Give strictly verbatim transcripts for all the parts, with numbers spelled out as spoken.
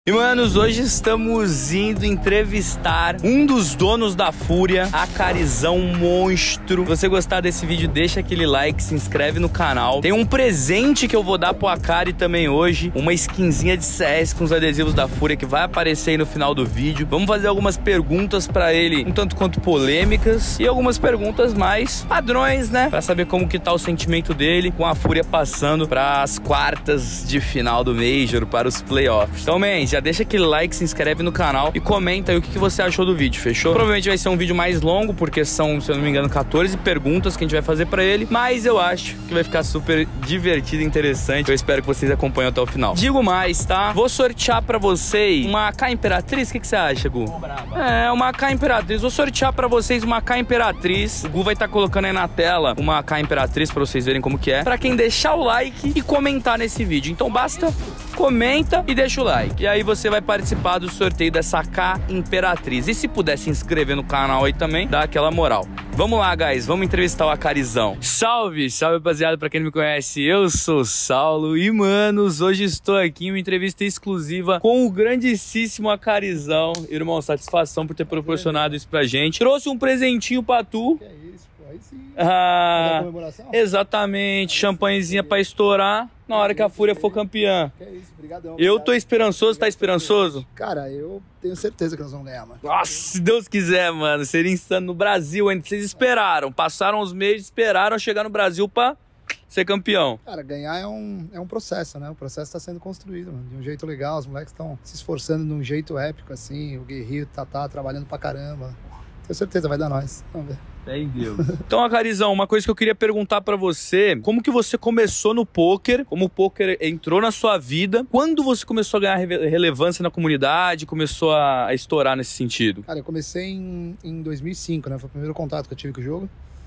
E manos, hoje estamos indo entrevistar um dos donos da Fúria, Akarizão Monstro. Se você gostar desse vídeo, deixa aquele like, se inscreve no canal. Tem um presente que eu vou dar pro Akari também hoje, uma skinzinha de C S com os adesivos da Fúria que vai aparecer aí no final do vídeo. Vamos fazer algumas perguntas pra ele, um tanto quanto polêmicas, e algumas perguntas mais padrões, né? Pra saber como que tá o sentimento dele com a Fúria passando pras quartas de final do Major, para os playoffs. Então, man, já deixa aquele like, se inscreve no canal e comenta aí o que você achou do vídeo, fechou? Provavelmente vai ser um vídeo mais longo, porque são, se eu não me engano, quatorze perguntas que a gente vai fazer pra ele, mas eu acho que vai ficar super divertido e interessante. Eu espero que vocês acompanhem até o final. Digo mais, tá? Vou sortear pra vocês uma K Imperatriz, o que, que você acha, Gu? É, uma K Imperatriz. Vou sortear pra vocês uma K Imperatriz. O Gu vai estar tá colocando aí na tela uma K Imperatriz pra vocês verem como que é, pra quem deixar o like e comentar nesse vídeo. Então basta, comenta e deixa o like. E aí você vai participar do sorteio dessa K Imperatriz. E se puder se inscrever no canal aí também, dá aquela moral. Vamos lá, guys, vamos entrevistar o Akarizão. Salve, salve, rapaziada, pra quem não me conhece, eu sou o Saulo e, manos, hoje estou aqui em uma entrevista exclusiva com o grandíssimo Akarizão. Irmão, satisfação por ter proporcionado isso pra gente. Trouxe um presentinho pra tu. Que é isso, pô, aí sim. Ah, comemoração? Exatamente, champanhezinha pra estourar na hora que a Fúria for campeã. Que é isso, brigadão. Eu tô esperançoso, tá esperançoso? Cara, eu tenho certeza que nós vamos ganhar, mano. Nossa, se Deus quiser, mano. Seria insano no Brasil ainda. Vocês esperaram, passaram os meses, esperaram chegar no Brasil pra ser campeão. Cara, ganhar é um, é um processo, né? O processo tá sendo construído, mano, de um jeito legal. Os moleques estão se esforçando de um jeito épico, assim. O Guerreiro tá, tá trabalhando pra caramba. Tenho certeza, vai dar nós. Vamos ver. Fé em Deus. Então, Akarizão, uma coisa que eu queria perguntar pra você, como que você começou no poker, como o poker entrou na sua vida, quando você começou a ganhar relevância na comunidade, começou a, a estourar nesse sentido? Cara, eu comecei em, em dois mil e cinco, né? Foi o primeiro contato que eu tive com o jogo.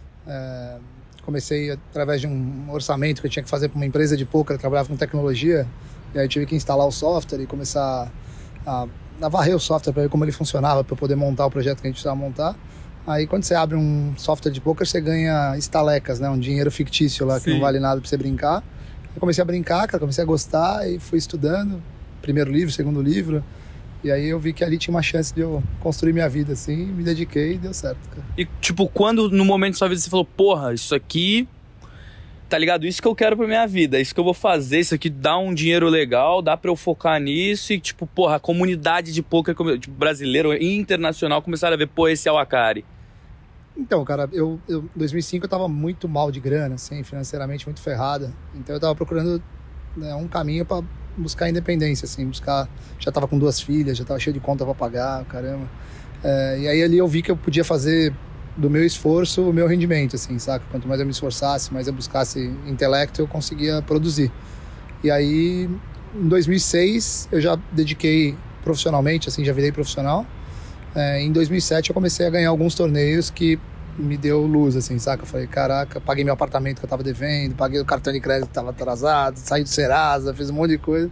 É, comecei através de um orçamento que eu tinha que fazer pra uma empresa de poker, eu trabalhava com tecnologia, e aí eu tive que instalar o software e começar a, a varrer o software pra ver como ele funcionava, pra eu poder montar o projeto que a gente precisava montar. Aí quando você abre um software de poker, você ganha estalecas, né? Um dinheiro fictício lá, que Sim. não vale nada pra você brincar. Eu comecei a brincar, cara, comecei a gostar e fui estudando. Primeiro livro, segundo livro. E aí eu vi que ali tinha uma chance de eu construir minha vida, assim. Me dediquei e deu certo, cara. E tipo, quando no momento da sua vida você falou, porra, isso aqui... Tá ligado? Isso que eu quero pra minha vida, isso que eu vou fazer, isso aqui dá um dinheiro legal, dá pra eu focar nisso e, tipo, porra, a comunidade de poker tipo, brasileiro e internacional começaram a ver, pô, esse é o Akari. Então, cara, eu, eu em dois mil e cinco eu tava muito mal de grana, assim, financeiramente muito ferrada. Então eu tava procurando, né, um caminho pra buscar independência, assim, buscar... Já tava com duas filhas, já tava cheio de conta pra pagar, caramba. É, e aí ali eu vi que eu podia fazer do meu esforço o meu rendimento, assim, saca? Quanto mais eu me esforçasse, mais eu buscasse intelecto, eu conseguia produzir. E aí, em dois mil e seis, eu já dediquei profissionalmente, assim, já virei profissional. É, em dois mil e sete eu comecei a ganhar alguns torneios que me deu luz, assim, saca? Eu falei, caraca, paguei meu apartamento que eu tava devendo, paguei o cartão de crédito que tava atrasado, saí do Serasa, fiz um monte de coisa.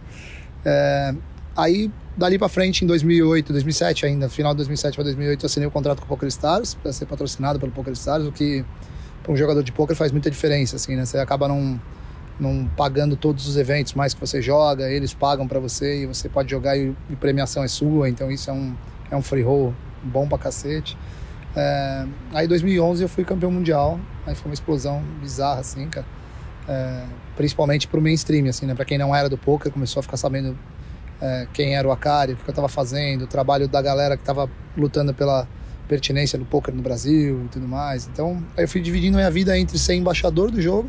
É, aí, dali pra frente, em dois mil e oito, dois mil e sete ainda, final de dois mil e sete para dois mil e oito, eu assinei o contrato com o PokerStars, para ser patrocinado pelo PokerStars, o que para um jogador de poker faz muita diferença, assim, né? Você acaba não, não pagando todos os eventos mais que você joga, eles pagam para você e você pode jogar e, e premiação é sua, então isso é um, é um free roll bom pra cacete. É, aí em dois mil e onze eu fui campeão mundial, aí foi uma explosão bizarra, assim, cara. É, principalmente pro mainstream, assim, né? Pra quem não era do poker, começou a ficar sabendo é, quem era o Akari, o que eu tava fazendo, o trabalho da galera que tava lutando pela pertinência do poker no Brasil e tudo mais. Então, aí eu fui dividindo minha vida entre ser embaixador do jogo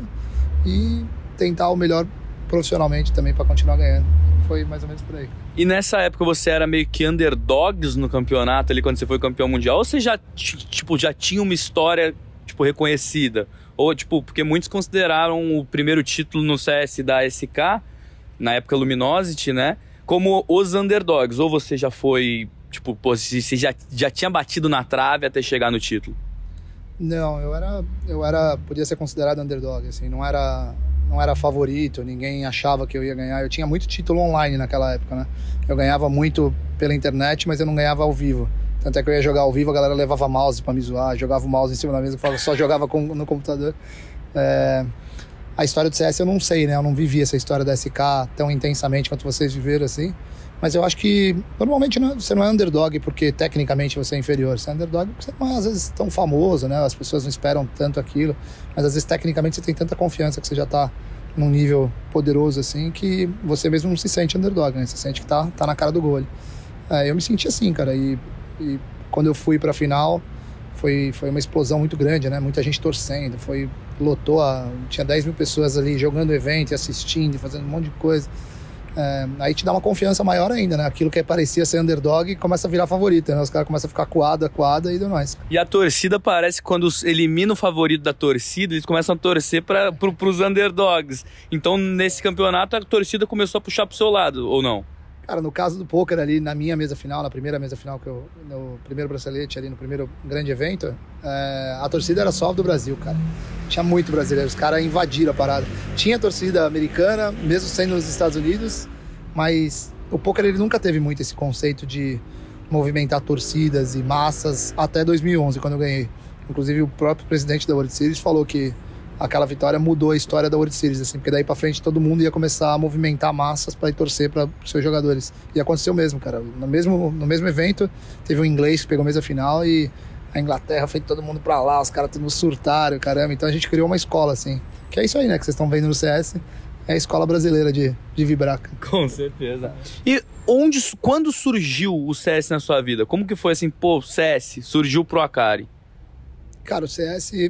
e tentar o melhor profissionalmente também pra continuar ganhando. Foi mais ou menos por aí. E nessa época você era meio que underdogs no campeonato ali quando você foi campeão mundial? Ou você já, tipo, já tinha uma história, tipo, reconhecida? Ou, tipo, porque muitos consideraram o primeiro título no C S da A S K, na época Luminosity, né? Como os underdogs. Ou você já foi, tipo, pô, você já, já tinha batido na trave até chegar no título? Não, eu era, eu era, podia ser considerado underdog, assim, não era... não era favorito, ninguém achava que eu ia ganhar. Eu tinha muito título online naquela época, né? Eu ganhava muito pela internet, mas eu não ganhava ao vivo. Tanto é que eu ia jogar ao vivo, a galera levava mouse pra me zoar, jogava o mouse em cima da mesa, eu só jogava com, no computador. É... A história do C S eu não sei, né? Eu não vivi essa história da S K tão intensamente quanto vocês viveram, assim. Mas eu acho que, normalmente, não é, você não é underdog porque tecnicamente você é inferior. Você é underdog porque você não é, às vezes, tão famoso, né? As pessoas não esperam tanto aquilo. Mas, às vezes, tecnicamente, você tem tanta confiança que você já tá num nível poderoso, assim, que você mesmo não se sente underdog, né? Você sente que tá, tá na cara do gol. É, eu me senti assim, cara. E, e quando eu fui pra final, foi, foi uma explosão muito grande, né? Muita gente torcendo. Foi, lotou, a, tinha dez mil pessoas ali jogando o evento e assistindo, e fazendo um monte de coisa. É, aí te dá uma confiança maior ainda, né? Aquilo que parecia ser underdog começa a virar favorito, né? Os caras começam a ficar acuado, acuado e deu nós. E a torcida parece que quando elimina o favorito da torcida, eles começam a torcer para pro, pros underdogs. Então, nesse campeonato, a torcida começou a puxar pro seu lado, ou não? Cara, no caso do poker ali, na minha mesa final, na primeira mesa final, que eu, no primeiro bracelete ali, no primeiro grande evento, é, a torcida era só do Brasil, cara. Tinha muito brasileiro, os caras invadiram a parada. Tinha torcida americana, mesmo sendo nos Estados Unidos, mas o poker ele nunca teve muito esse conceito de movimentar torcidas e massas até dois mil e onze, quando eu ganhei. Inclusive, o próprio presidente da World Series falou que aquela vitória mudou a história da World Series, assim, porque daí pra frente todo mundo ia começar a movimentar massas para ir torcer para os seus jogadores. E aconteceu mesmo, cara. No mesmo, no mesmo evento, teve um inglês que pegou a mesa final e a Inglaterra fez todo mundo pra lá, os caras tudo surtaram, caramba. Então a gente criou uma escola, assim. Que é isso aí, né, que vocês estão vendo no C S. É a escola brasileira de, de vibrar. Com certeza. E onde, quando surgiu o C S na sua vida? Como que foi assim, pô, C S, surgiu pro Akari? Cara, o C S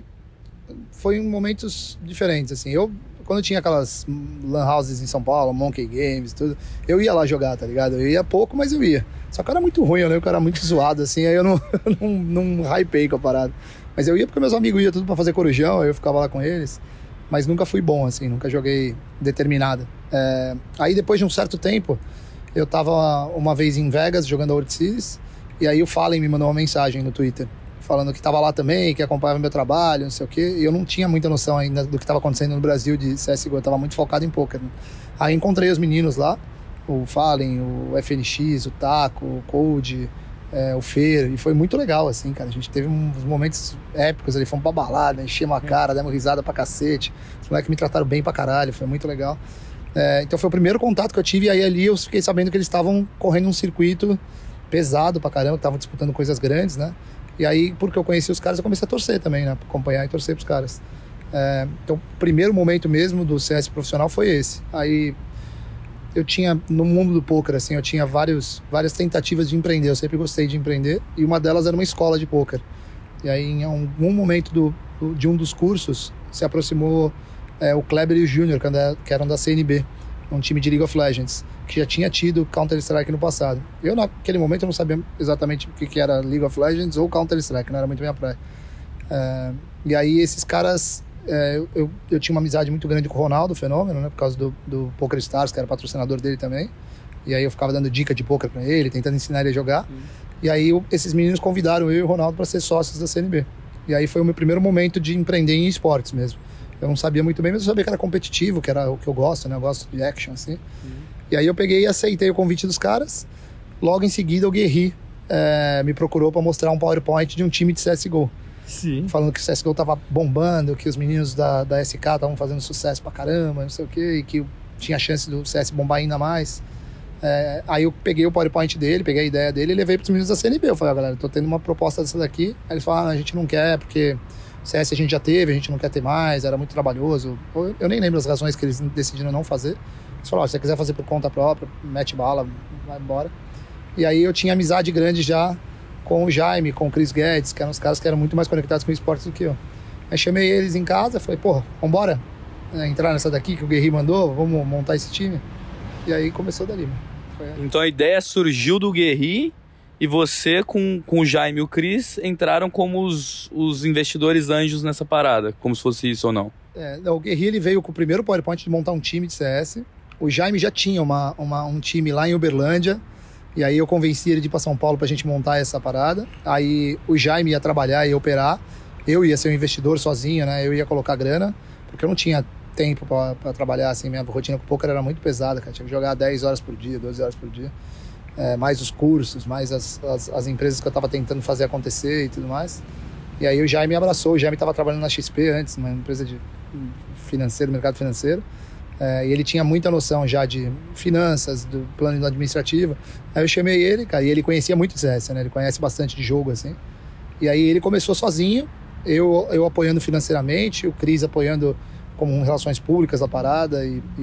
foi em momentos diferentes, assim. Eu, quando tinha aquelas lan houses em São Paulo, Monkey Games, tudo, eu ia lá jogar, tá ligado? Eu ia pouco, mas eu ia. Só que eu era muito ruim, eu, né? Eu era muito zoado, assim, aí eu não, não, não hypei com a parada. Mas eu ia porque meus amigos iam tudo pra fazer corujão, aí eu ficava lá com eles. Mas nunca fui bom, assim, nunca joguei determinado. É, aí depois de um certo tempo, eu tava uma vez em Vegas jogando a World Series, e aí o Fallen me mandou uma mensagem no Twitter, falando que tava lá também, que acompanhava meu trabalho, não sei o quê, e eu não tinha muita noção ainda do que tava acontecendo no Brasil de C S G O, eu tava muito focado em poker, né? Aí encontrei os meninos lá, o Fallen, o F N X, o Taco, o Code, é, o Fer, e foi muito legal, assim, cara. A gente teve uns momentos épicos ali, fomos pra balada, enchemos a cara, demos risada pra cacete. Os moleques me trataram bem pra caralho, foi muito legal. É, então foi o primeiro contato que eu tive, e aí ali eu fiquei sabendo que eles estavam correndo um circuito pesado pra caramba, estavam disputando coisas grandes, né? E aí, porque eu conheci os caras, eu comecei a torcer também, né? Pra acompanhar e torcer pros caras. É, então, o primeiro momento mesmo do C S profissional foi esse. Aí, eu tinha, no mundo do poker, assim, eu tinha vários, várias tentativas de empreender. Eu sempre gostei de empreender. E uma delas era uma escola de poker. E aí, em algum momento do, do, de um dos cursos, se aproximou é, o Kleber e o Júnior, que eram da C N B, um time de League of Legends, que já tinha tido Counter-Strike no passado. Eu, naquele momento, eu não sabia exatamente o que, que era League of Legends ou Counter-Strike, não era muito minha praia. É, e aí, esses caras... É, eu, eu tinha uma amizade muito grande com o Ronaldo Fenômeno, né, por causa do, do Poker Stars, que era patrocinador dele também. E aí eu ficava dando dica de poker pra ele, tentando ensinar ele a jogar. Uhum. E aí eu, esses meninos convidaram eu e o Ronaldo para ser sócios da C N B. E aí foi o meu primeiro momento de empreender em esportes mesmo. Eu não sabia muito bem, mas eu sabia que era competitivo, que era o que eu gosto, né? Eu gosto de action, assim. Uhum. E aí eu peguei e aceitei o convite dos caras. Logo em seguida o Guerri é, me procurou para mostrar um PowerPoint de um time de C S G O. Sim. Falando que o C S G O tava bombando, que os meninos da, da S K estavam fazendo sucesso pra caramba, não sei o quê, e que tinha chance do C S bombar ainda mais. É, aí eu peguei o PowerPoint dele, peguei a ideia dele e levei pros meninos da C N B. Eu falei, ah, galera, tô tendo uma proposta dessa daqui. Aí eles falaram, ah, a gente não quer, porque C S a gente já teve, a gente não quer ter mais, era muito trabalhoso. Eu, eu nem lembro as razões que eles decidiram não fazer. Eles falaram, ah, se você quiser fazer por conta própria, mete bala, vai embora. E aí eu tinha amizade grande já com o Jaime, com o Chris Guedes, que eram os caras que eram muito mais conectados com o esporte do que eu. Aí chamei eles em casa, falei, pô, vambora é, entrar nessa daqui que o Guerri mandou, vamos montar esse time. E aí começou dali, mano. Foi... Então a ideia surgiu do Guerri e você com, com o Jaime e o Chris entraram como os, os investidores anjos nessa parada, como se fosse isso ou não? É, não, o Guerri ele veio com o primeiro PowerPoint de montar um time de C S. O Jaime já tinha uma, uma, um time lá em Uberlândia. E aí eu convenci ele de ir para São Paulo pra gente montar essa parada. Aí o Jaime ia trabalhar e operar. Eu ia ser um investidor sozinho, né? Eu ia colocar grana, porque eu não tinha tempo para trabalhar, assim. Minha rotina com poker era muito pesada, cara. Tinha que jogar dez horas por dia, doze horas por dia. É, mais os cursos, mais as, as, as empresas que eu tava tentando fazer acontecer e tudo mais. E aí o Jaime me abraçou. O Jaime tava trabalhando na X P antes, uma empresa de financeiro, mercado financeiro. É, e ele tinha muita noção já de finanças, do plano administrativo. Aí eu chamei ele, cara, e ele conhecia muito de C S, né? Ele conhece bastante de jogo, assim. E aí ele começou sozinho, eu, eu apoiando financeiramente, o Cris apoiando como relações públicas a parada e, e,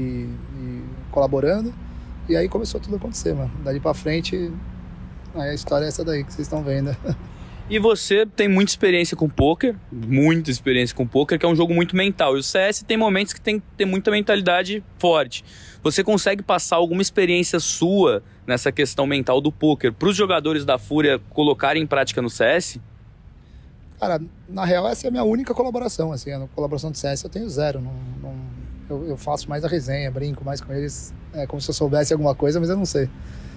e colaborando. E aí começou tudo a acontecer, mano. Dali pra frente, aí a história é essa daí que vocês estão vendo. E você tem muita experiência com poker, muita experiência com poker, que é um jogo muito mental. E o C S tem momentos que tem que ter muita mentalidade forte. Você consegue passar alguma experiência sua nessa questão mental do poker para os jogadores da Fúria colocarem em prática no C S? Cara, na real essa é a minha única colaboração, assim, a colaboração do C S eu tenho zero, não, não, eu, eu faço mais a resenha, brinco mais com eles, é como se eu soubesse alguma coisa, mas eu não sei.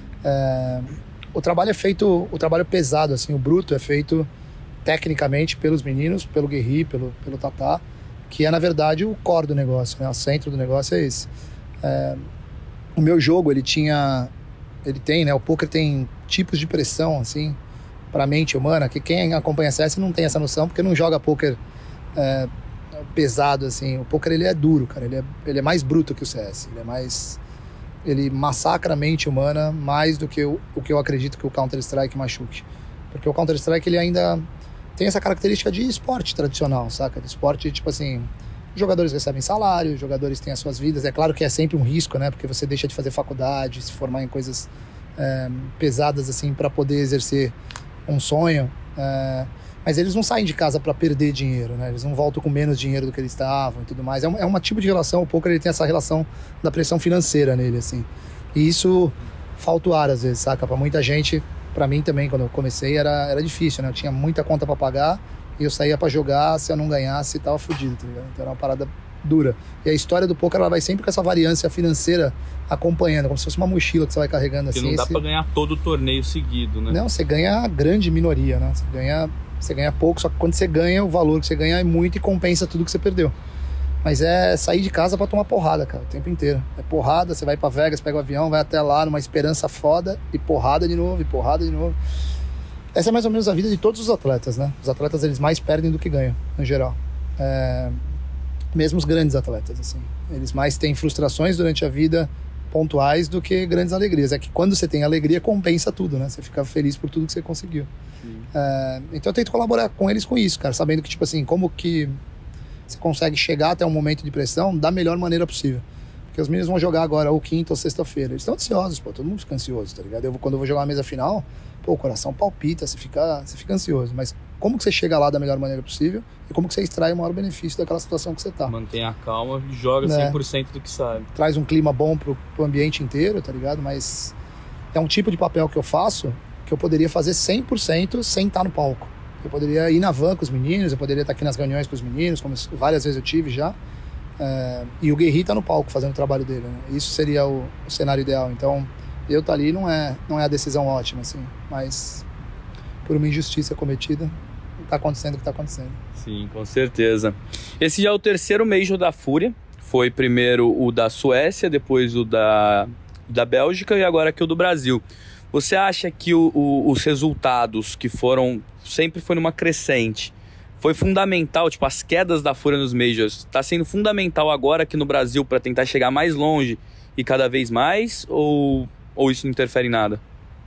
É... O trabalho é feito, o trabalho pesado, assim, o bruto é feito tecnicamente pelos meninos, pelo Guerri, pelo, pelo Tatá, que é, na verdade, o core do negócio, né? O centro do negócio é esse. É, o meu jogo, ele tinha, ele tem, né? O poker tem tipos de pressão, assim, pra mente humana, que quem acompanha C S não tem essa noção, porque não joga poker é, pesado, assim. O poker, ele é duro, cara, ele é, ele é mais bruto que o C S, ele é mais... ele massacra a mente humana mais do que o, o que eu acredito que o Counter-Strike machuque. Porque o Counter-Strike, ele ainda tem essa característica de esporte tradicional, saca? De esporte, tipo assim, os jogadores recebem salário, os jogadores têm as suas vidas. É claro que é sempre um risco, né? Porque você deixa de fazer faculdade, se formar em coisas é, pesadas, assim, para poder exercer um sonho. É, mas eles não saem de casa para perder dinheiro, né? Eles não voltam com menos dinheiro do que eles estavam e tudo mais. É um, é um tipo de relação, o poker ele tem essa relação da pressão financeira nele, assim. E isso falta o ar às vezes, saca? Pra muita gente, pra mim também, quando eu comecei, era, era difícil, né? Eu tinha muita conta pra pagar e eu saía pra jogar, se eu não ganhasse, tava fudido, tá ligado? Então era uma parada dura. E a história do poker, ela vai sempre com essa variância financeira acompanhando, como se fosse uma mochila que você vai carregando assim. Porque não dá esse... pra ganhar todo o torneio seguido, né? Não, você ganha a grande minoria, né? Você ganha... Você ganha pouco, só que quando você ganha, o valor que você ganha é muito e compensa tudo que você perdeu. Mas é sair de casa pra tomar porrada, cara, o tempo inteiro. É porrada, você vai pra Vegas, pega o avião, vai até lá numa esperança foda e porrada de novo, e porrada de novo. Essa é mais ou menos a vida de todos os atletas, né? Os atletas, eles mais perdem do que ganham, no geral. É... Mesmo os grandes atletas, assim. Eles mais têm frustrações durante a vida pontuais do que grandes alegrias. É que quando você tem alegria, compensa tudo, né? Você fica feliz por tudo que você conseguiu. É, então eu tento colaborar com eles com isso, cara, sabendo que, tipo assim, como que você consegue chegar até um momento de pressão da melhor maneira possível. Porque os meninos vão jogar agora ou quinta ou sexta-feira. Eles estão ansiosos, pô, todo mundo fica ansioso, tá ligado? Eu, quando eu vou jogar uma mesa final, pô, o coração palpita, você fica, você fica ansioso. Mas como que você chega lá da melhor maneira possível e como que você extrai o maior benefício daquela situação que você tá. Mantenha a calma e joga né? cem por cento do que sabe. Traz um clima bom pro, pro ambiente inteiro, tá ligado? Mas é um tipo de papel que eu faço que eu poderia fazer cem por cento sem estar no palco. Eu poderia ir na van com os meninos, eu poderia estar aqui nas reuniões com os meninos, como várias vezes eu tive já. É, e o Guerri tá no palco fazendo o trabalho dele, né? Isso seria o, o cenário ideal. Então, eu tá ali não é, não é a decisão ótima, assim. Mas, por uma injustiça cometida, tá acontecendo o que tá acontecendo. Sim, com certeza. Esse já é o terceiro Major da Fúria. Foi primeiro o da Suécia, depois o da, da Bélgica e agora aqui o do Brasil. Você acha que o, o, os resultados que foram... Sempre foi numa crescente. Foi fundamental, tipo, as quedas da Fúria nos Majors. Está sendo fundamental agora aqui no Brasil para tentar chegar mais longe e cada vez mais? Ou, ou isso não interfere em nada?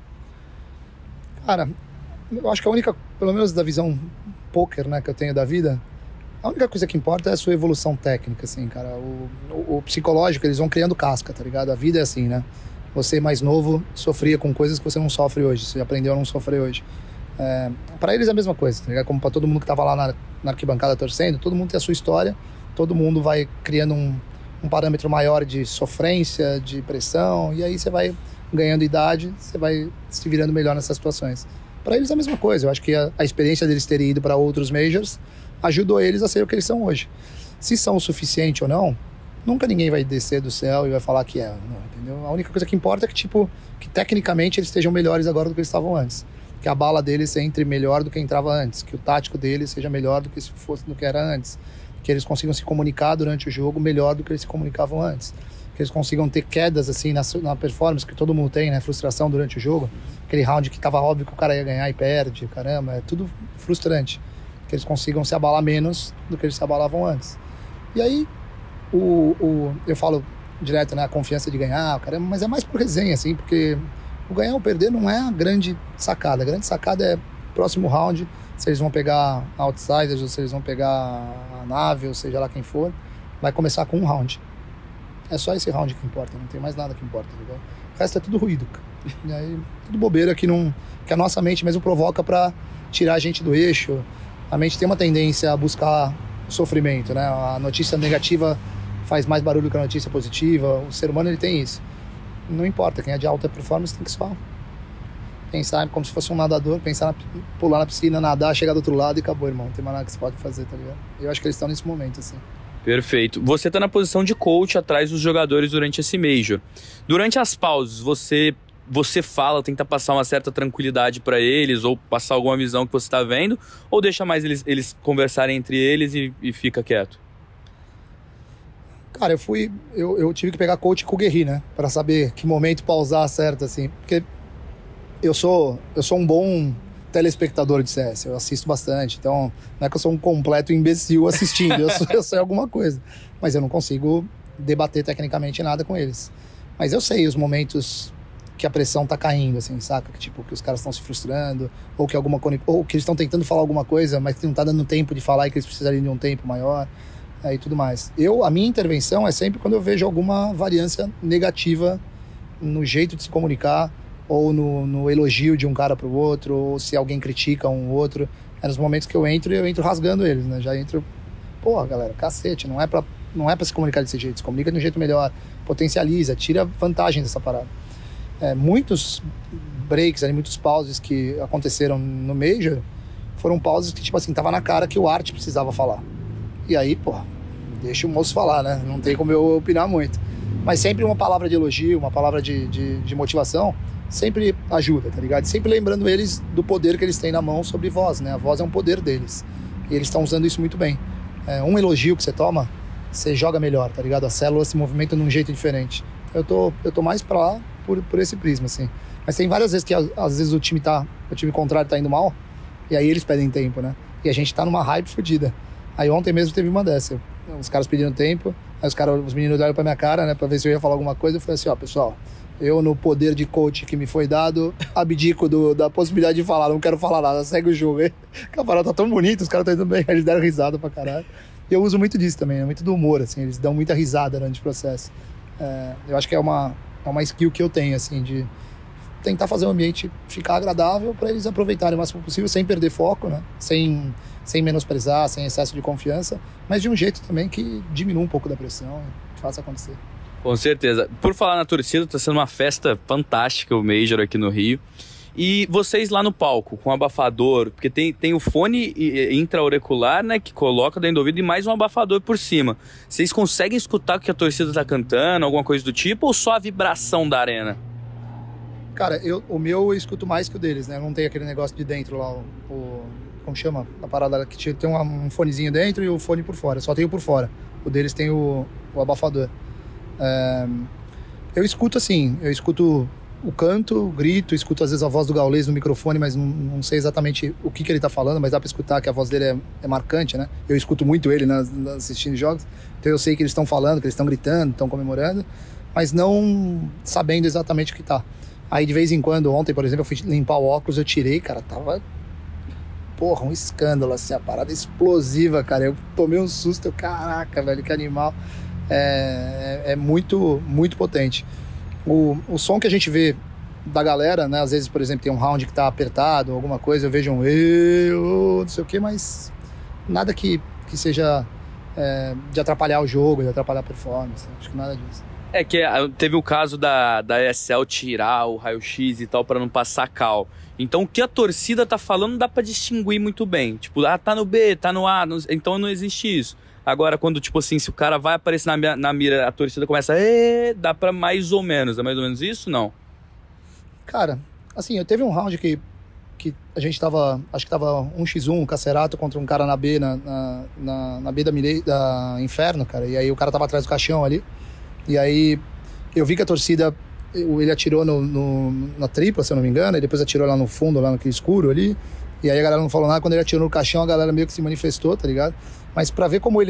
Cara, eu acho que a única, pelo menos da visão poker, né, que eu tenho da vida, a única coisa que importa é a sua evolução técnica, assim, cara. O, o, o psicológico, eles vão criando casca, tá ligado? A vida é assim, né? Você mais novo sofria com coisas que você não sofre hoje, você aprendeu a não sofrer hoje. É, para eles é a mesma coisa, tá ligado? Como para todo mundo que tava lá na, na arquibancada torcendo, todo mundo tem a sua história, todo mundo vai criando um, um parâmetro maior de sofrência, de pressão, e aí você vai ganhando idade, você vai se virando melhor nessas situações. Para eles é a mesma coisa, eu acho que a, a experiência deles terem ido para outros majors ajudou eles a ser o que eles são hoje. Se são o suficiente ou não, nunca ninguém vai descer do céu e vai falar que é, não, entendeu? A única coisa que importa é que, tipo, que tecnicamente eles estejam melhores agora do que eles estavam antes. Que a bala deles entre melhor do que entrava antes, que o tático deles seja melhor do que se fosse do que era antes, que eles consigam se comunicar durante o jogo melhor do que eles se comunicavam antes, que eles consigam ter quedas assim na, na performance que todo mundo tem, né, frustração durante o jogo, aquele round que tava óbvio que o cara ia ganhar e perde, caramba, é tudo frustrante, que eles consigam se abalar menos do que eles se abalavam antes. E aí o, o, eu falo direto, né? A confiança de ganhar, cara, mas é mais por resenha, assim, porque o ganhar ou perder não é a grande sacada. A grande sacada é o próximo round, se eles vão pegar outsiders ou se eles vão pegar a nave, ou seja lá quem for, vai começar com um round. É só esse round que importa, não tem mais nada que importa, tá ligado? O resto é tudo ruído, cara. E aí, tudo bobeira que, não, que a nossa mente mesmo provoca pra tirar a gente do eixo. A mente tem uma tendência a buscar sofrimento, né? A notícia negativa faz mais barulho que a notícia positiva. O ser humano, ele tem isso. Não importa, quem é de alta performance tem que só pensar como se fosse um nadador, pensar na, pular na piscina, nadar, chegar do outro lado e acabou, irmão. Não tem mais nada que você pode fazer, tá ligado? Eu acho que eles estão nesse momento, assim. Perfeito. Você tá na posição de coach atrás dos jogadores durante esse Major. Durante as pausas, você, você fala, tenta passar uma certa tranquilidade para eles ou passar alguma visão que você tá vendo, ou deixa mais eles, eles conversarem entre eles e, e fica quieto? Cara, eu fui... Eu, eu tive que pegar coach com o Guerri, né? Pra saber que momento pausar certo, assim. Porque eu sou, eu sou um bom telespectador de C S, eu assisto bastante, então não é que eu sou um completo imbecil assistindo, eu, sou, eu sei alguma coisa, mas eu não consigo debater tecnicamente nada com eles. Mas eu sei os momentos que a pressão tá caindo, assim, saca? Que, tipo, que os caras estão se frustrando, ou que alguma ou que eles estão tentando falar alguma coisa, mas que não tá dando tempo de falar e que eles precisariam de um tempo maior, é, e tudo mais. Eu, a minha intervenção é sempre quando eu vejo alguma variância negativa no jeito de se comunicar, ou no, no elogio de um cara pro outro, ou se alguém critica um outro. É nos momentos que eu entro, eu entro rasgando eles, né? Já entro, porra, galera, cacete, não é pra, não é pra se comunicar desse jeito, se comunica de um jeito melhor, potencializa, tira vantagem dessa parada. É, muitos breaks, ali, muitos pauses que aconteceram no Major, foram pauses que, tipo assim, tava na cara que o Art precisava falar. E aí, porra, deixa o moço falar, né? Não tem como eu opinar muito. Mas sempre uma palavra de elogio, uma palavra de, de, de motivação, sempre ajuda, tá ligado? Sempre lembrando eles do poder que eles têm na mão sobre voz, né? A voz é um poder deles. E eles estão usando isso muito bem. É, um elogio que você toma, você joga melhor, tá ligado? As células se movimentam de um jeito diferente. Eu tô, eu tô mais pra lá por, por esse prisma, assim. Mas tem várias vezes que, às, às vezes, o time tá... O time contrário tá indo mal, e aí eles pedem tempo, né? E a gente tá numa hype fodida. Aí ontem mesmo teve uma dessa. Os caras pediram tempo, aí os, caras, os meninos olharam pra minha cara, né? Pra ver se eu ia falar alguma coisa. Eu falei assim, ó, pessoal... Eu, no poder de coach que me foi dado, abdico do, da possibilidade de falar. Não quero falar nada, segue o jogo. A parada tá tão bonita, os caras estão indo bem. Eles deram risada pra caralho. E eu uso muito disso também, é muito do humor, assim. Eles dão muita risada durante o processo. É, eu acho que é uma, é uma skill que eu tenho, assim, de tentar fazer o ambiente ficar agradável para eles aproveitarem o máximo possível, sem perder foco, né? Sem, sem menosprezar, sem excesso de confiança, mas de um jeito também que diminua um pouco da pressão e faça acontecer. Com certeza. Por falar na torcida, tá sendo uma festa fantástica o Major aqui no Rio. E vocês lá no palco, com abafador, porque tem, tem o fone intra-auricular, né, que coloca dentro do ouvido e mais um abafador por cima. Vocês conseguem escutar o que a torcida tá cantando, alguma coisa do tipo, ou só a vibração da arena? Cara, eu, o meu eu escuto mais que o deles, né? Não tem aquele negócio de dentro lá, o... o como chama? A parada que tem um, um fonezinho dentro e o fone por fora. Só tem o por fora. O deles tem o, o abafador. É, eu escuto assim, eu escuto o canto, o grito, escuto às vezes a voz do gaulês no microfone, mas não, não sei exatamente o que, que ele tá falando, mas dá pra escutar que a voz dele é, é marcante, né? Eu escuto muito ele nas, nas assistindo jogos, então eu sei que eles estão falando, que eles estão gritando, estão comemorando, mas não sabendo exatamente o que tá. Aí de vez em quando, ontem por exemplo, eu fui limpar o óculos, eu tirei, cara, tava... Porra, um escândalo, assim, a parada explosiva, cara. Eu tomei um susto, eu, caraca, velho, que animal. É, é, é muito, muito potente. O, o som que a gente vê da galera, né? Às vezes, por exemplo, tem um round que tá apertado, alguma coisa, eu vejo um eu, não sei o que, mas nada que, que seja é, de atrapalhar o jogo, de atrapalhar a performance. Acho que nada disso. É que teve o caso da, da E S L tirar o raio-x e tal para não passar cal. Então o que a torcida tá falando não dá pra distinguir muito bem. Tipo, ah, tá no B, tá no A, no... então não existe isso. Agora, quando, tipo assim, se o cara vai aparecer na, na mira, a torcida começa a... dá pra mais ou menos. É mais ou menos isso, não? Cara, assim, eu teve um round que, que a gente tava... Acho que tava um contra um, Cacerato contra um cara na B, na, na, na, na B da, Mire, da Inferno, cara. E aí o cara tava atrás do caixão ali. E aí eu vi que a torcida... Ele atirou no, no, na tripla, se eu não me engano. E depois atirou lá no fundo, lá naquele escuro ali. E aí a galera não falou nada. Quando ele atirou no caixão, a galera meio que se manifestou, tá ligado? Mas pra ver como ele não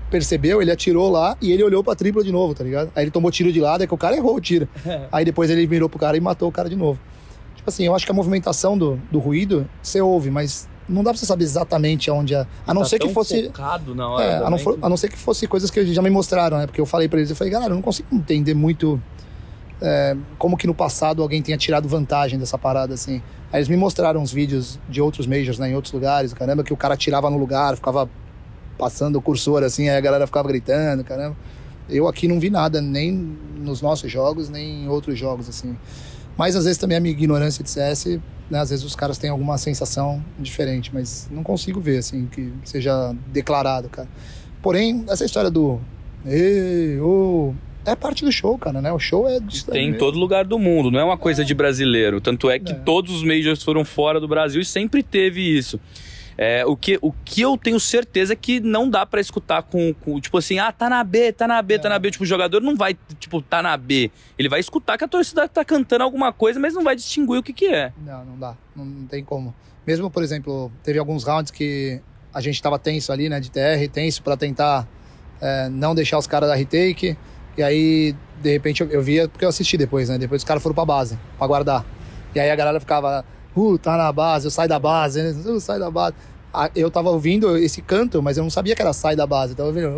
percebeu, ele atirou lá e ele olhou pra tripla de novo, tá ligado? Aí ele tomou tiro de lado, é que o cara errou o tiro. Aí depois ele mirou pro cara e matou o cara de novo. Tipo assim, eu acho que a movimentação do, do ruído, você ouve, mas não dá pra você saber exatamente aonde é. A não tá ser que fosse... focado na hora é, a não, for, a não ser que fosse coisas que já me mostraram, né? Porque eu falei pra eles, eu falei, galera, eu não consigo entender muito é, como que no passado alguém tenha tirado vantagem dessa parada, assim. Aí eles me mostraram uns vídeos de outros majors, né, em outros lugares, caramba, que o cara tirava no lugar, ficava passando o cursor assim, aí a galera ficava gritando, caramba. Eu aqui não vi nada, nem nos nossos jogos, nem em outros jogos, assim. Mas às vezes também a minha ignorância de C S, né, às vezes os caras têm alguma sensação diferente, mas não consigo ver, assim, que seja declarado, cara. Porém, essa história do... Ei, oh, é parte do show, cara, né? O show é... Tem em todo lugar do mundo, não é uma coisa é. de brasileiro. Tanto é que é. todos os majors foram fora do Brasil e sempre teve isso. É, o, que, o que eu tenho certeza é que não dá pra escutar com, com tipo assim, ah, tá na B, tá na B, é. tá na B. Tipo, o jogador não vai, tipo, tá na B. Ele vai escutar que a torcida tá cantando alguma coisa, mas não vai distinguir o que que é. Não, não dá. Não, não tem como. Mesmo, por exemplo, teve alguns rounds que a gente tava tenso ali, né, de T R, tenso pra tentar é, não deixar os caras dar retake. E aí, de repente, eu, eu via, porque eu assisti depois, né? Depois os caras foram pra base, pra guardar. E aí a galera ficava, uh, tá na base, eu saio da base, uh, sai da base. Eu tava ouvindo esse canto, mas eu não sabia que era sai da base. Eu tava ouvindo...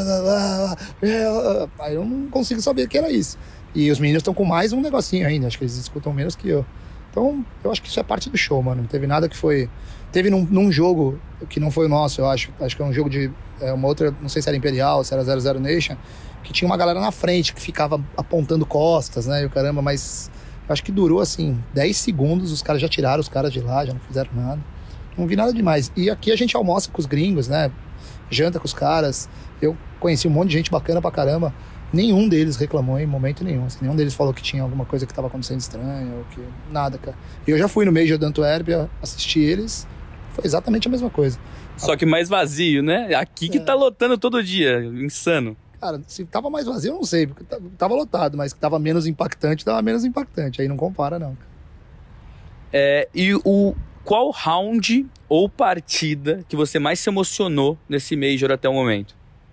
Aí eu não consigo saber que era isso. E os meninos estão com mais um negocinho ainda. Acho que eles escutam menos que eu. Então, eu acho que isso é parte do show, mano. Não teve nada que foi... Teve num, num jogo que não foi o nosso, eu acho. Acho que é um jogo de... É uma outra... Não sei se era Imperial, se era zero zero Nation. Que tinha uma galera na frente que ficava apontando costas, né? E o caramba, mas... Eu acho que durou, assim, dez segundos. Os caras já tiraram os caras de lá, já não fizeram nada. Não vi nada demais. E aqui a gente almoça com os gringos, né? Janta com os caras. Eu conheci um monte de gente bacana pra caramba. Nenhum deles reclamou em momento nenhum. Assim, nenhum deles falou que tinha alguma coisa que tava acontecendo estranha ou que... Nada, cara. Eu já fui no Major da Antuérpia, assisti eles. Foi exatamente a mesma coisa. Só que mais vazio, né? Aqui que é. tá lotando todo dia. Insano. Cara, se tava mais vazio, eu não sei. Porque tava lotado, mas que tava menos impactante, tava menos impactante. Aí não compara, não. É, e o... Qual round ou partida que você mais se emocionou nesse Major até o momento?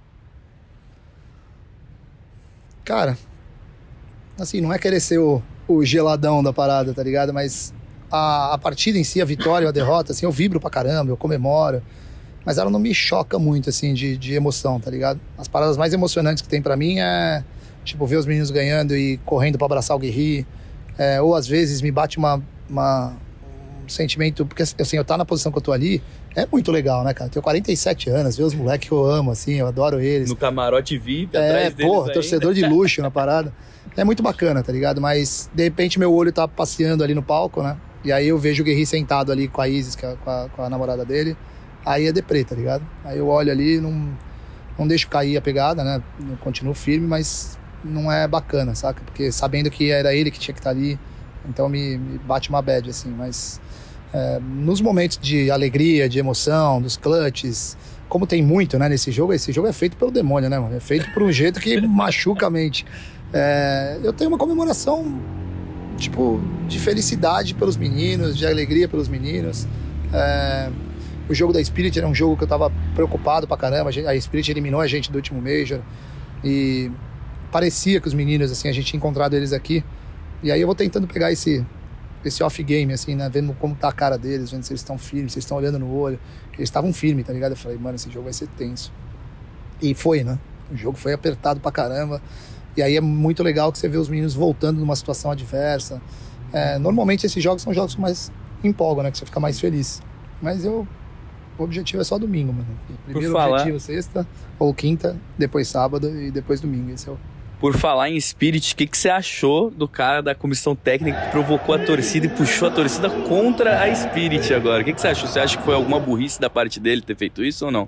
Cara, assim, não é querer ser o, o geladão da parada, tá ligado? Mas a, a partida em si, a vitória ou a derrota, assim, eu vibro pra caramba, eu comemoro. Mas ela não me choca muito, assim, de, de emoção, tá ligado? As paradas mais emocionantes que tem pra mim é, tipo, ver os meninos ganhando e correndo pra abraçar o Guerri. É, ou às vezes me bate uma... uma sentimento, porque assim, eu tá na posição que eu tô ali, é muito legal, né, cara? Eu tenho quarenta e sete anos, ver os moleques que eu amo, assim, eu adoro eles. No camarote V I P, é, atrás deles porra, torcedor de luxo na parada. É muito bacana, tá ligado? Mas, de repente, meu olho tá passeando ali no palco, né? E aí eu vejo o Guerri sentado ali com a Isis, com a, com a namorada dele. Aí é deprê, tá ligado? Aí eu olho ali, não, não deixo cair a pegada, né? Eu continuo firme, mas não é bacana, saca? Porque sabendo que era ele que tinha que estar ali, então me, me bate uma bad, assim, mas... É, nos momentos de alegria, de emoção, dos clutches, como tem muito, né, nesse jogo, esse jogo é feito pelo demônio, né, mano? É feito por um jeito que machuca a mente. É, eu tenho uma comemoração, tipo, de felicidade pelos meninos, de alegria pelos meninos. É, o jogo da Spirit era um jogo que eu tava preocupado pra caramba. A Spirit eliminou a gente do último Major e parecia que os meninos, assim, a gente tinha encontrado eles aqui. E aí eu vou tentando pegar esse... esse off-game, assim, né? Vendo como tá a cara deles, vendo se eles estão firmes, se eles estão olhando no olho. Eles estavam firmes, tá ligado? Eu falei, mano, esse jogo vai ser tenso. E foi, né? O jogo foi apertado pra caramba. E aí é muito legal que você vê os meninos voltando numa situação adversa. É, normalmente esses jogos são jogos que mais empolgam, né? Que você fica mais feliz. Mas eu... O objetivo é só domingo, mano. Primeiro Por falar... objetivo sexta ou quinta, depois sábado e depois domingo. Esse é o... Por falar em Spirit, o que, que você achou do cara da comissão técnica que provocou a torcida e puxou a torcida contra a Spirit agora? O que, que você achou? Você acha que foi alguma burrice da parte dele ter feito isso ou não?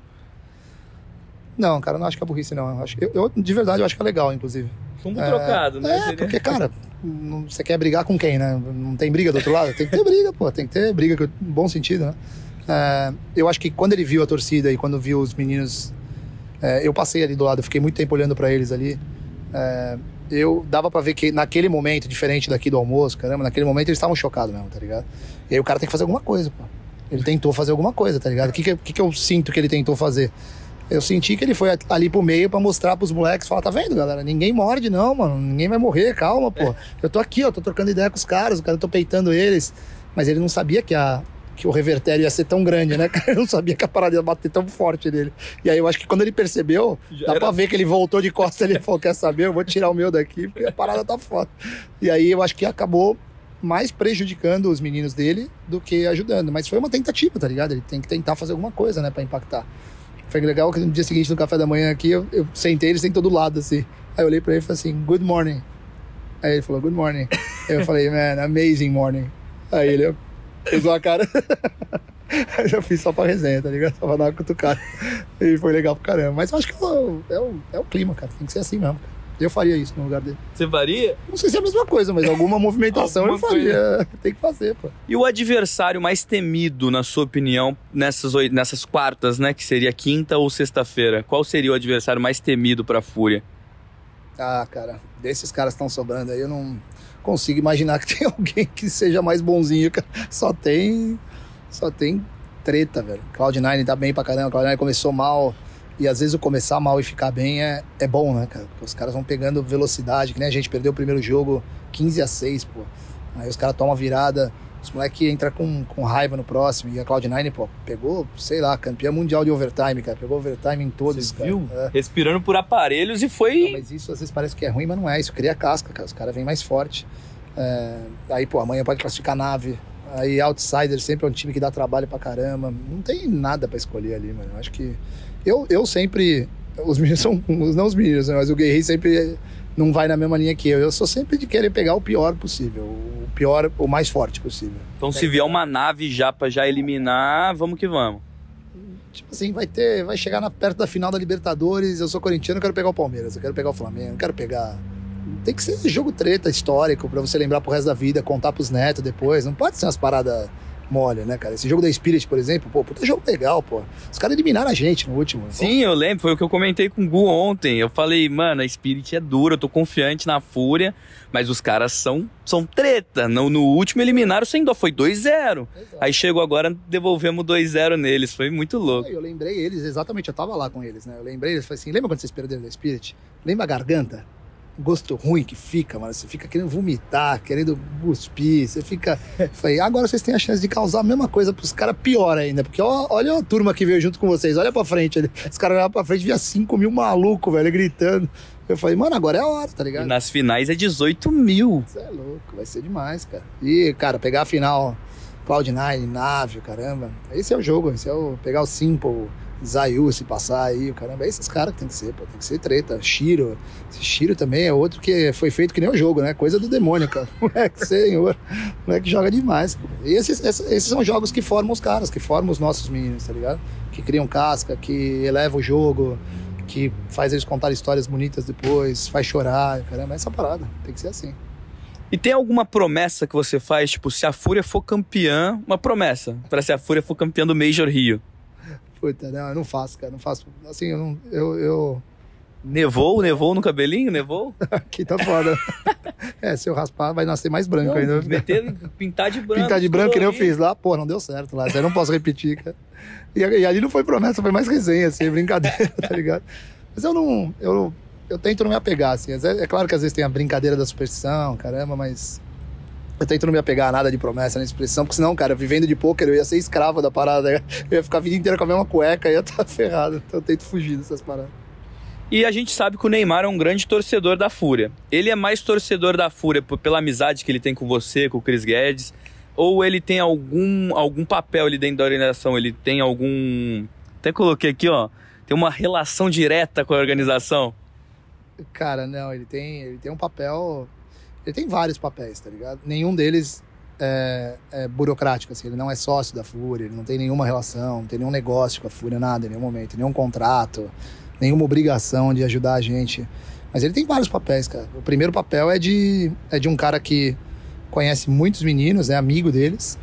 Não, cara, não acho que é burrice, não. Eu acho, eu, eu, de verdade, eu acho que é legal, inclusive. Fumo é, trocado, né? É, porque, cara, não, você quer brigar com quem, né? Não tem briga do outro lado? Tem que ter briga, pô. Tem que ter briga, no bom sentido, né? É, eu acho que quando ele viu a torcida e quando viu os meninos... É, eu passei ali do lado, eu fiquei muito tempo olhando pra eles ali. É, eu dava pra ver que naquele momento, diferente daqui do almoço, caramba, naquele momento eles estavam chocados mesmo, tá ligado? E aí o cara tem que fazer alguma coisa, pô. Ele tentou fazer alguma coisa, tá ligado? O que que, que, que eu sinto que ele tentou fazer? Eu senti que ele foi ali pro meio pra mostrar pros moleques, falar, tá vendo, galera? Ninguém morde não, mano, ninguém vai morrer, calma, pô. É. Eu tô aqui, ó, tô trocando ideia com os caras, o cara, eu tô peitando eles. Mas ele não sabia que, a, que o revertério ia ser tão grande, né? Ele não sabia que a parada ia bater tão forte nele. E aí eu acho que quando ele percebeu, Já dá era... pra ver que ele voltou de costas, ele falou, quer saber, eu vou tirar o meu daqui, porque a parada tá foda. E aí eu acho que acabou mais prejudicando os meninos dele do que ajudando. Mas foi uma tentativa, tá ligado? Ele tem que tentar fazer alguma coisa, né, pra impactar. Foi legal que no dia seguinte, no café da manhã aqui, eu, eu sentei, ele sentou do lado, assim. Aí eu olhei pra ele e falei assim, good morning. Aí ele falou, good morning. Aí eu falei, man, amazing morning. Aí ele pegou a cara. Aí eu fiz só pra resenha, tá ligado? Só pra dar uma cutucada. E foi legal pra caramba. Mas eu acho que é o, é o, é o clima, cara. Tem que ser assim mesmo, cara. Eu faria isso no lugar dele. Você faria? Não sei se é a mesma coisa, mas alguma movimentação alguma eu faria. Coisa. Tem que fazer, pô. E o adversário mais temido, na sua opinião, nessas, nessas quartas, né? Que seria quinta ou sexta-feira. Qual seria o adversário mais temido pra Fúria? Ah, cara, desses caras que estão sobrando aí, eu não consigo imaginar que tem alguém que seja mais bonzinho, cara. Só tem... Só tem treta, velho. Cloud nine tá bem pra caramba. Cloud nine começou mal... E às vezes o começar mal e ficar bem é, é bom, né, cara? Porque os caras vão pegando velocidade, que nem a gente perdeu o primeiro jogo quinze a seis, pô. Aí os caras tomam a virada, os moleques entram com, com raiva no próximo. E a Cloud nine, pô, pegou, sei lá, campeã mundial de overtime, cara. Pegou overtime em todos, Você cara. Viu? É. Respirando por aparelhos e foi... Não, mas isso às vezes parece que é ruim, mas não é. Isso cria casca, cara. Os caras vêm mais forte. É... Aí, pô, amanhã pode classificar a nave. Aí Outsider sempre é um time que dá trabalho pra caramba. Não tem nada pra escolher ali, mano. Eu acho que... Eu, eu sempre... Os meninos são... Não os meninos, né? Mas o Guerreiro sempre não vai na mesma linha que eu. Eu sou sempre de querer pegar o pior possível. O pior, o mais forte possível. Então se vier uma nave já pra já eliminar, vamos que vamos. Tipo assim, vai ter... Vai chegar na, perto da final da Libertadores. Eu sou corintiano, eu quero pegar o Palmeiras. Eu quero pegar o Flamengo. Eu quero pegar... Tem que ser jogo treta, histórico, pra você lembrar pro resto da vida, contar pros netos depois. Não pode ser umas paradas mole, né, cara? Esse jogo da Spirit, por exemplo, pô, puta jogo legal, pô. Os caras eliminaram a gente no último. Sim, pô. Eu lembro, foi o que eu comentei com o Gu ontem. Eu falei, mano, a Spirit é dura, eu tô confiante na Fúria, mas os caras são, são treta. No, no último eliminaram sem dó, foi dois a zero. Aí chegou agora, devolvemos dois a zero neles, foi muito louco. Eu lembrei eles, exatamente, eu tava lá com eles, né? Eu lembrei eles, falei assim, lembra quando vocês perderam da Spirit? Lembra a garganta? Gosto ruim que fica, mano. Você fica querendo vomitar, querendo cuspir. Você fica... Falei, agora vocês têm a chance de causar a mesma coisa pros caras pior ainda. Porque ó, olha a turma que veio junto com vocês. Olha pra frente ali. Os caras olhavam pra frente e via cinco mil malucos, velho, gritando. Eu falei, mano, agora é a hora, tá ligado? E nas finais é dezoito mil. Você é louco, vai ser demais, cara. E, cara, pegar a final Cloud nine, Nave, caramba. Esse é o jogo. Esse é o... Pegar o Simple... Zayu, se passar aí, caramba, é esses caras que tem que ser, pô, tem que ser treta. Shiro, esse Shiro também é outro que foi feito que nem o jogo, né? Coisa do demônio, cara. Moleque, senhor, moleque joga demais. E esses, esses, esses são jogos que formam os caras, que formam os nossos meninos, tá ligado? Que criam casca, que eleva o jogo, que faz eles contar histórias bonitas depois, faz chorar, caramba, é essa parada, tem que ser assim. E tem alguma promessa que você faz, tipo, se a Fúria for campeã, uma promessa, pra se a Fúria for campeã do Major Rio? Puta, não, eu não faço, cara, não faço. Assim, eu não. Eu, eu... Nevou? Nevou no cabelinho? Nevou? Aqui tá foda. É, se eu raspar, vai nascer mais branco não, ainda. Meter, pintar de branco. Pintar de branco, que nem eu fiz lá, pô, não deu certo lá. Eu não posso repetir, cara. E, e ali não foi promessa, foi mais resenha, assim, brincadeira, tá ligado? Mas eu não. Eu, eu tento não me apegar, assim. É claro que às vezes tem a brincadeira da superstição, caramba, mas. Eu tento não me apegar a nada de promessa, nem expressão, porque senão, cara, vivendo de pôquer, eu ia ser escravo da parada. Eu ia ficar a vida inteira com a mesma cueca, ia estar ferrado. Então eu tento fugir dessas paradas. E a gente sabe que o Neymar é um grande torcedor da Fúria. Ele é mais torcedor da Fúria pela amizade que ele tem com você, com o Chris Guedes, ou ele tem algum, algum papel ali dentro da organização? Ele tem algum... Até coloquei aqui, ó. Tem uma relação direta com a organização? Cara, não, ele tem, ele tem um papel... Ele tem vários papéis, tá ligado? Nenhum deles é, é burocrático, assim. Ele não é sócio da Fúria, ele não tem nenhuma relação, não tem nenhum negócio com a Fúria, nada, em nenhum momento, nenhum contrato, nenhuma obrigação de ajudar a gente. Mas ele tem vários papéis, cara. O primeiro papel é de, é de um cara que conhece muitos meninos, é amigo deles,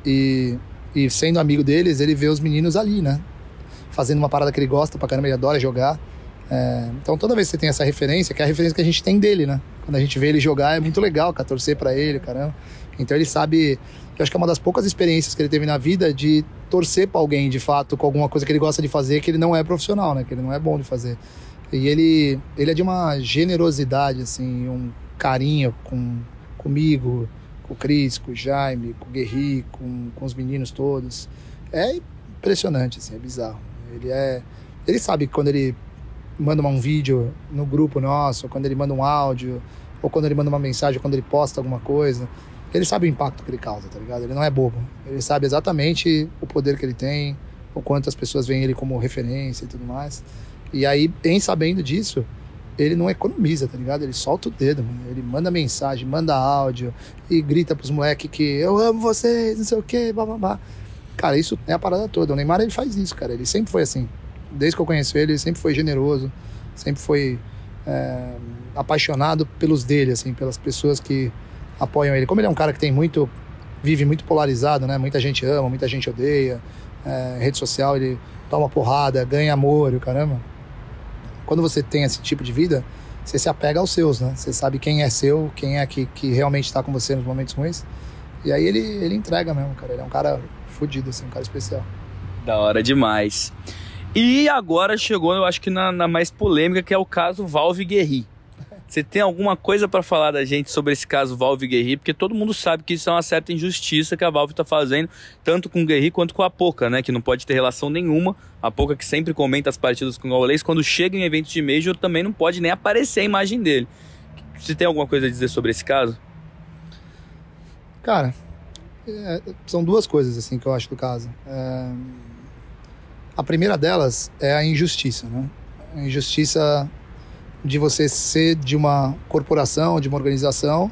e, e sendo amigo deles, ele vê os meninos ali, né? Fazendo uma parada que ele gosta pra caramba, ele adora jogar. É, então toda vez que você tem essa referência, que é a referência que a gente tem dele, né? Quando a gente vê ele jogar, é muito legal, cara, torcer pra ele, caramba. Então ele sabe... Eu acho que é uma das poucas experiências que ele teve na vida de torcer pra alguém, de fato, com alguma coisa que ele gosta de fazer, que ele não é profissional, né? Que ele não é bom de fazer. E ele, ele é de uma generosidade, assim, um carinho com, comigo, com o Cris, com o Jaime, com o Guerri, com, com os meninos todos. É impressionante, assim, é bizarro. Ele é... Ele sabe que quando ele manda um vídeo no grupo nosso, quando ele manda um áudio, ou quando ele manda uma mensagem, quando ele posta alguma coisa, ele sabe o impacto que ele causa, tá ligado? Ele não é bobo. Ele sabe exatamente o poder que ele tem, o quanto as pessoas veem ele como referência e tudo mais. E aí, em sabendo disso, ele não economiza, tá ligado? Ele solta o dedo, mano. Ele manda mensagem, manda áudio e grita pros moleques que eu amo vocês, não sei o quê, bababá. Cara, isso é a parada toda. O Neymar, ele faz isso, cara. Ele sempre foi assim. Desde que eu conheço ele, ele sempre foi generoso, sempre foi é, apaixonado pelos dele, assim, pelas pessoas que apoiam ele. Como ele é um cara que tem muito, vive muito polarizado, né? Muita gente ama, muita gente odeia. É, rede social, ele toma porrada, ganha amor, e o caramba. Quando você tem esse tipo de vida, você se apega aos seus, né? Você sabe quem é seu, quem é que, que realmente tá com você nos momentos ruins. E aí ele, ele entrega mesmo, cara. Ele é um cara fodido, assim, um cara especial. Da hora demais. E agora chegou, eu acho que na, na mais polêmica, que é o caso Valve e Guerri. Você tem alguma coisa para falar da gente sobre esse caso Valve e Guerri? Porque todo mundo sabe que isso é uma certa injustiça que a Valve tá fazendo, tanto com o Guerri quanto com a Poca, né? Que não pode ter relação nenhuma. A Poca, que sempre comenta as partidas com o Gaules, quando chega em eventos de Major, também não pode nem aparecer a imagem dele. Você tem alguma coisa a dizer sobre esse caso? Cara, é, são duas coisas, assim, que eu acho do caso. É... A primeira delas é a injustiça, né? A injustiça de você ser de uma corporação, de uma organização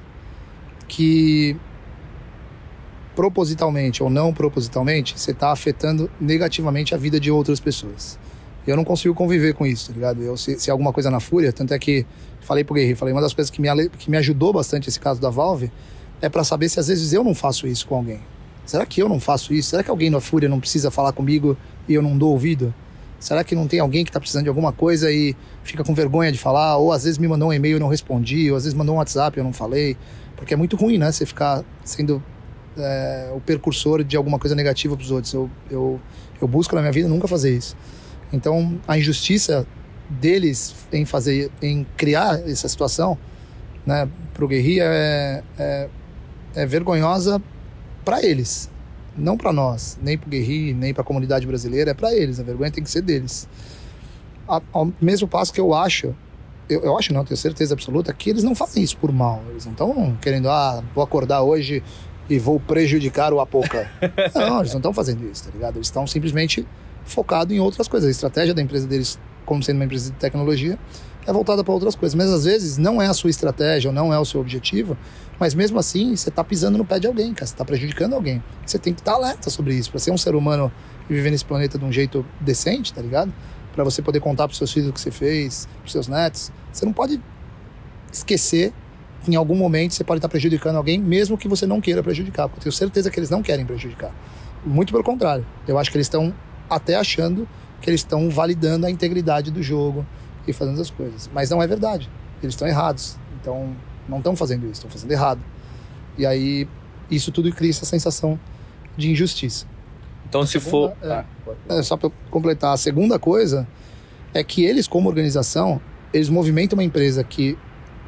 que propositalmente ou não propositalmente, você está afetando negativamente a vida de outras pessoas. Eu não consigo conviver com isso, tá ligado? Eu, se, se alguma coisa na Fúria, tanto é que falei pro Guerri, falei, uma das coisas que me, que me ajudou bastante esse caso da Valve é para saber se às vezes eu não faço isso com alguém. Será que eu não faço isso? Será que alguém na Fúria não precisa falar comigo e eu não dou ouvido? Será que não tem alguém que está precisando de alguma coisa e fica com vergonha de falar? Ou às vezes me mandou um e-mail e eu não respondi, ou às vezes mandou um WhatsApp e eu não falei. Porque é muito ruim, né? Você ficar sendo é, o percursor de alguma coisa negativa para os outros. Eu, eu, eu busco na minha vida nunca fazer isso. Então, a injustiça deles em fazer, em criar essa situação, né, pro Guerri é, é, é vergonhosa para eles, não para nós, nem pro Guerri, nem para a comunidade brasileira, é para eles, a vergonha tem que ser deles. A, ao mesmo passo que eu acho, eu, eu acho não, tenho certeza absoluta, que eles não fazem isso por mal, eles não estão querendo, ah, vou acordar hoje e vou prejudicar o Apoca. Não, eles não estão fazendo isso, tá ligado? Eles estão simplesmente focados em outras coisas. A estratégia da empresa deles, como sendo uma empresa de tecnologia, é voltada para outras coisas. Mas às vezes não é a sua estratégia, ou não é o seu objetivo, mas mesmo assim você está pisando no pé de alguém, cara. Você está prejudicando alguém. Você tem que estar alerta sobre isso. Para ser um ser humano e viver nesse planeta de um jeito decente, tá ligado? Para você poder contar para seus filhos o que você fez, para seus netos. Você não pode esquecer que em algum momento você pode estar prejudicando alguém, mesmo que você não queira prejudicar. Porque eu tenho certeza que eles não querem prejudicar. Muito pelo contrário. Eu acho que eles estão até achando que eles estão validando a integridade do jogo e fazendo as coisas. Mas não é verdade. Eles estão errados. Então, não estão fazendo isso, estão fazendo errado. E aí, isso tudo cria essa sensação de injustiça. Então, a se segunda, for... É, é, só para completar, a segunda coisa é que eles, como organização, eles movimentam uma empresa que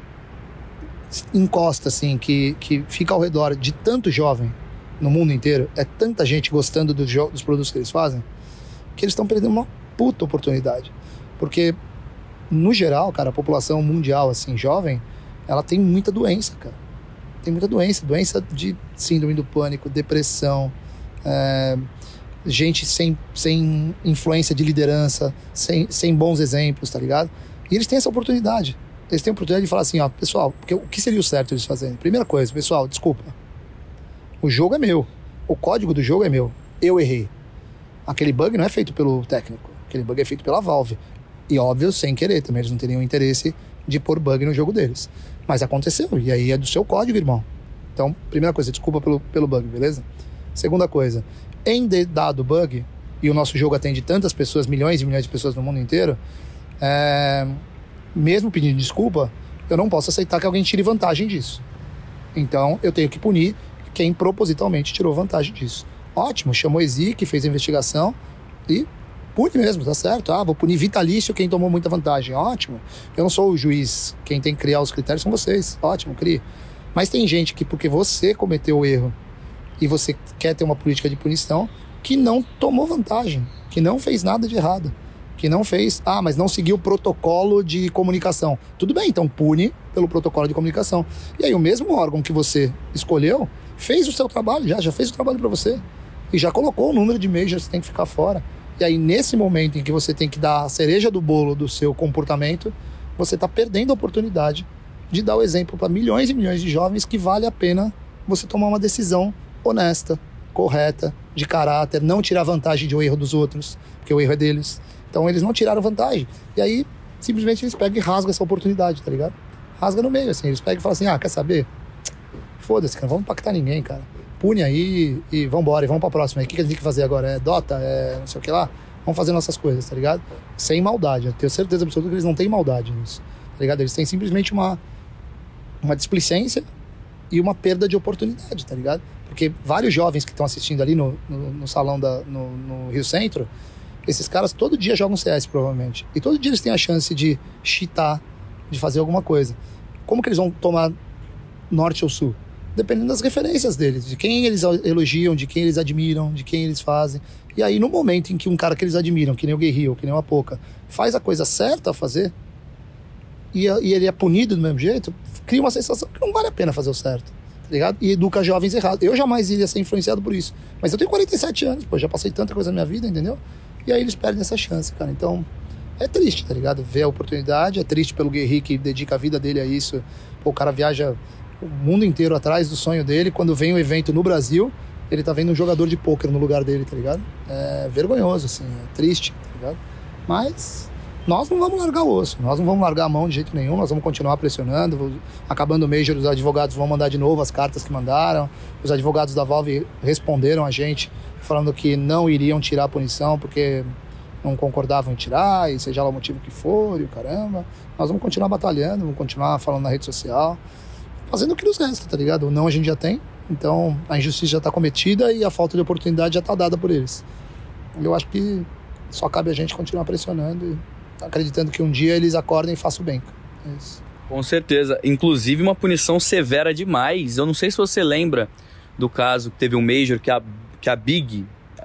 encosta, assim, que, que fica ao redor de tanto jovem no mundo inteiro, é tanta gente gostando dos, dos produtos que eles fazem, que eles estão perdendo uma puta oportunidade. Porque, no geral, cara, a população mundial, assim, jovem, ela tem muita doença, cara. Tem muita doença. Doença de síndrome do pânico, depressão, é, gente sem, sem influência de liderança, sem, sem bons exemplos, tá ligado? E eles têm essa oportunidade. Eles têm a oportunidade de falar assim, ó, pessoal, porque, o que seria o certo eles fazerem? Primeira coisa, pessoal, desculpa. O jogo é meu. O código do jogo é meu. Eu errei. Aquele bug não é feito pelo técnico. Aquele bug é feito pela Valve. E óbvio, sem querer também. Eles não teriam interesse de pôr bug no jogo deles. Mas aconteceu. E aí é do seu código, irmão. Então, primeira coisa, desculpa pelo, pelo bug, beleza? Segunda coisa, em de, dado bug, e o nosso jogo atende tantas pessoas, milhões e milhões de pessoas no mundo inteiro, é, mesmo pedindo desculpa, eu não posso aceitar que alguém tire vantagem disso. Então, eu tenho que punir quem propositalmente tirou vantagem disso. Ótimo, chamou a Ezik, fez a investigação e pune mesmo, tá certo. Ah, vou punir vitalício quem tomou muita vantagem. Ótimo. Eu não sou o juiz, quem tem que criar os critérios são vocês. Ótimo, crie. Mas tem gente que, porque você cometeu o erro e você quer ter uma política de punição, que não tomou vantagem, que não fez nada de errado, que não fez, ah, mas não seguiu o protocolo de comunicação. Tudo bem, então pune pelo protocolo de comunicação. E aí o mesmo órgão que você escolheu fez o seu trabalho, já, já fez o trabalho para você. E já colocou o número de majors que você tem que ficar fora. E aí nesse momento em que você tem que dar a cereja do bolo do seu comportamento, você está perdendo a oportunidade de dar o exemplo para milhões e milhões de jovens que vale a pena você tomar uma decisão honesta, correta, de caráter, não tirar vantagem do erro dos outros, porque o erro é deles. Então eles não tiraram vantagem. E aí, simplesmente eles pegam e rasgam essa oportunidade, tá ligado? Rasga no meio, assim. Eles pegam e falam assim, ah, quer saber? Foda-se, cara, não vamos impactar ninguém, cara. Pune aí e vambora, e vamos pra próxima. O que a gente tem que fazer agora? É Dota? É não sei o que lá? Vamos fazer nossas coisas, tá ligado? Sem maldade. Eu tenho certeza absoluta que eles não têm maldade nisso, tá ligado? Eles têm simplesmente uma, uma displicência e uma perda de oportunidade, tá ligado? Porque vários jovens que estão assistindo ali no, no, no salão da, no, no Rio Centro, esses caras todo dia jogam C S, provavelmente. E todo dia eles têm a chance de cheatar, de fazer alguma coisa. Como que eles vão tomar norte ou sul? Dependendo das referências deles, de quem eles elogiam, de quem eles admiram, de quem eles fazem. E aí, no momento em que um cara que eles admiram, que nem o Guerrilla, que nem o Apoca, faz a coisa certa a fazer, e, e ele é punido do mesmo jeito, cria uma sensação que não vale a pena fazer o certo, tá ligado? E educa jovens errados. Eu jamais iria ser influenciado por isso. Mas eu tenho quarenta e sete anos, pô, já passei tanta coisa na minha vida, entendeu? E aí eles perdem essa chance, cara. Então, é triste, tá ligado? Ver a oportunidade, é triste pelo Guerrilla que dedica a vida dele a isso. Pô, o cara viaja o mundo inteiro atrás do sonho dele. Quando vem um evento no Brasil, ele tá vendo um jogador de pôquer no lugar dele, tá ligado? É vergonhoso, assim, é triste, tá ligado? Mas nós não vamos largar o osso, nós não vamos largar a mão de jeito nenhum, nós vamos continuar pressionando. Acabando o Major, os advogados vão mandar de novo as cartas que mandaram. Os advogados da Valve responderam a gente falando que não iriam tirar a punição porque não concordavam em tirar, e seja lá o motivo que for, e o caramba. Nós vamos continuar batalhando, vamos continuar falando na rede social, fazendo o que nos resta, tá ligado? O não a gente já tem, então a injustiça já tá cometida e a falta de oportunidade já tá dada por eles. Eu acho que só cabe a gente continuar pressionando e acreditando que um dia eles acordem e façam bem. É isso. Com certeza. Inclusive uma punição severa demais. Eu não sei se você lembra do caso que teve um Major que a, que a Big,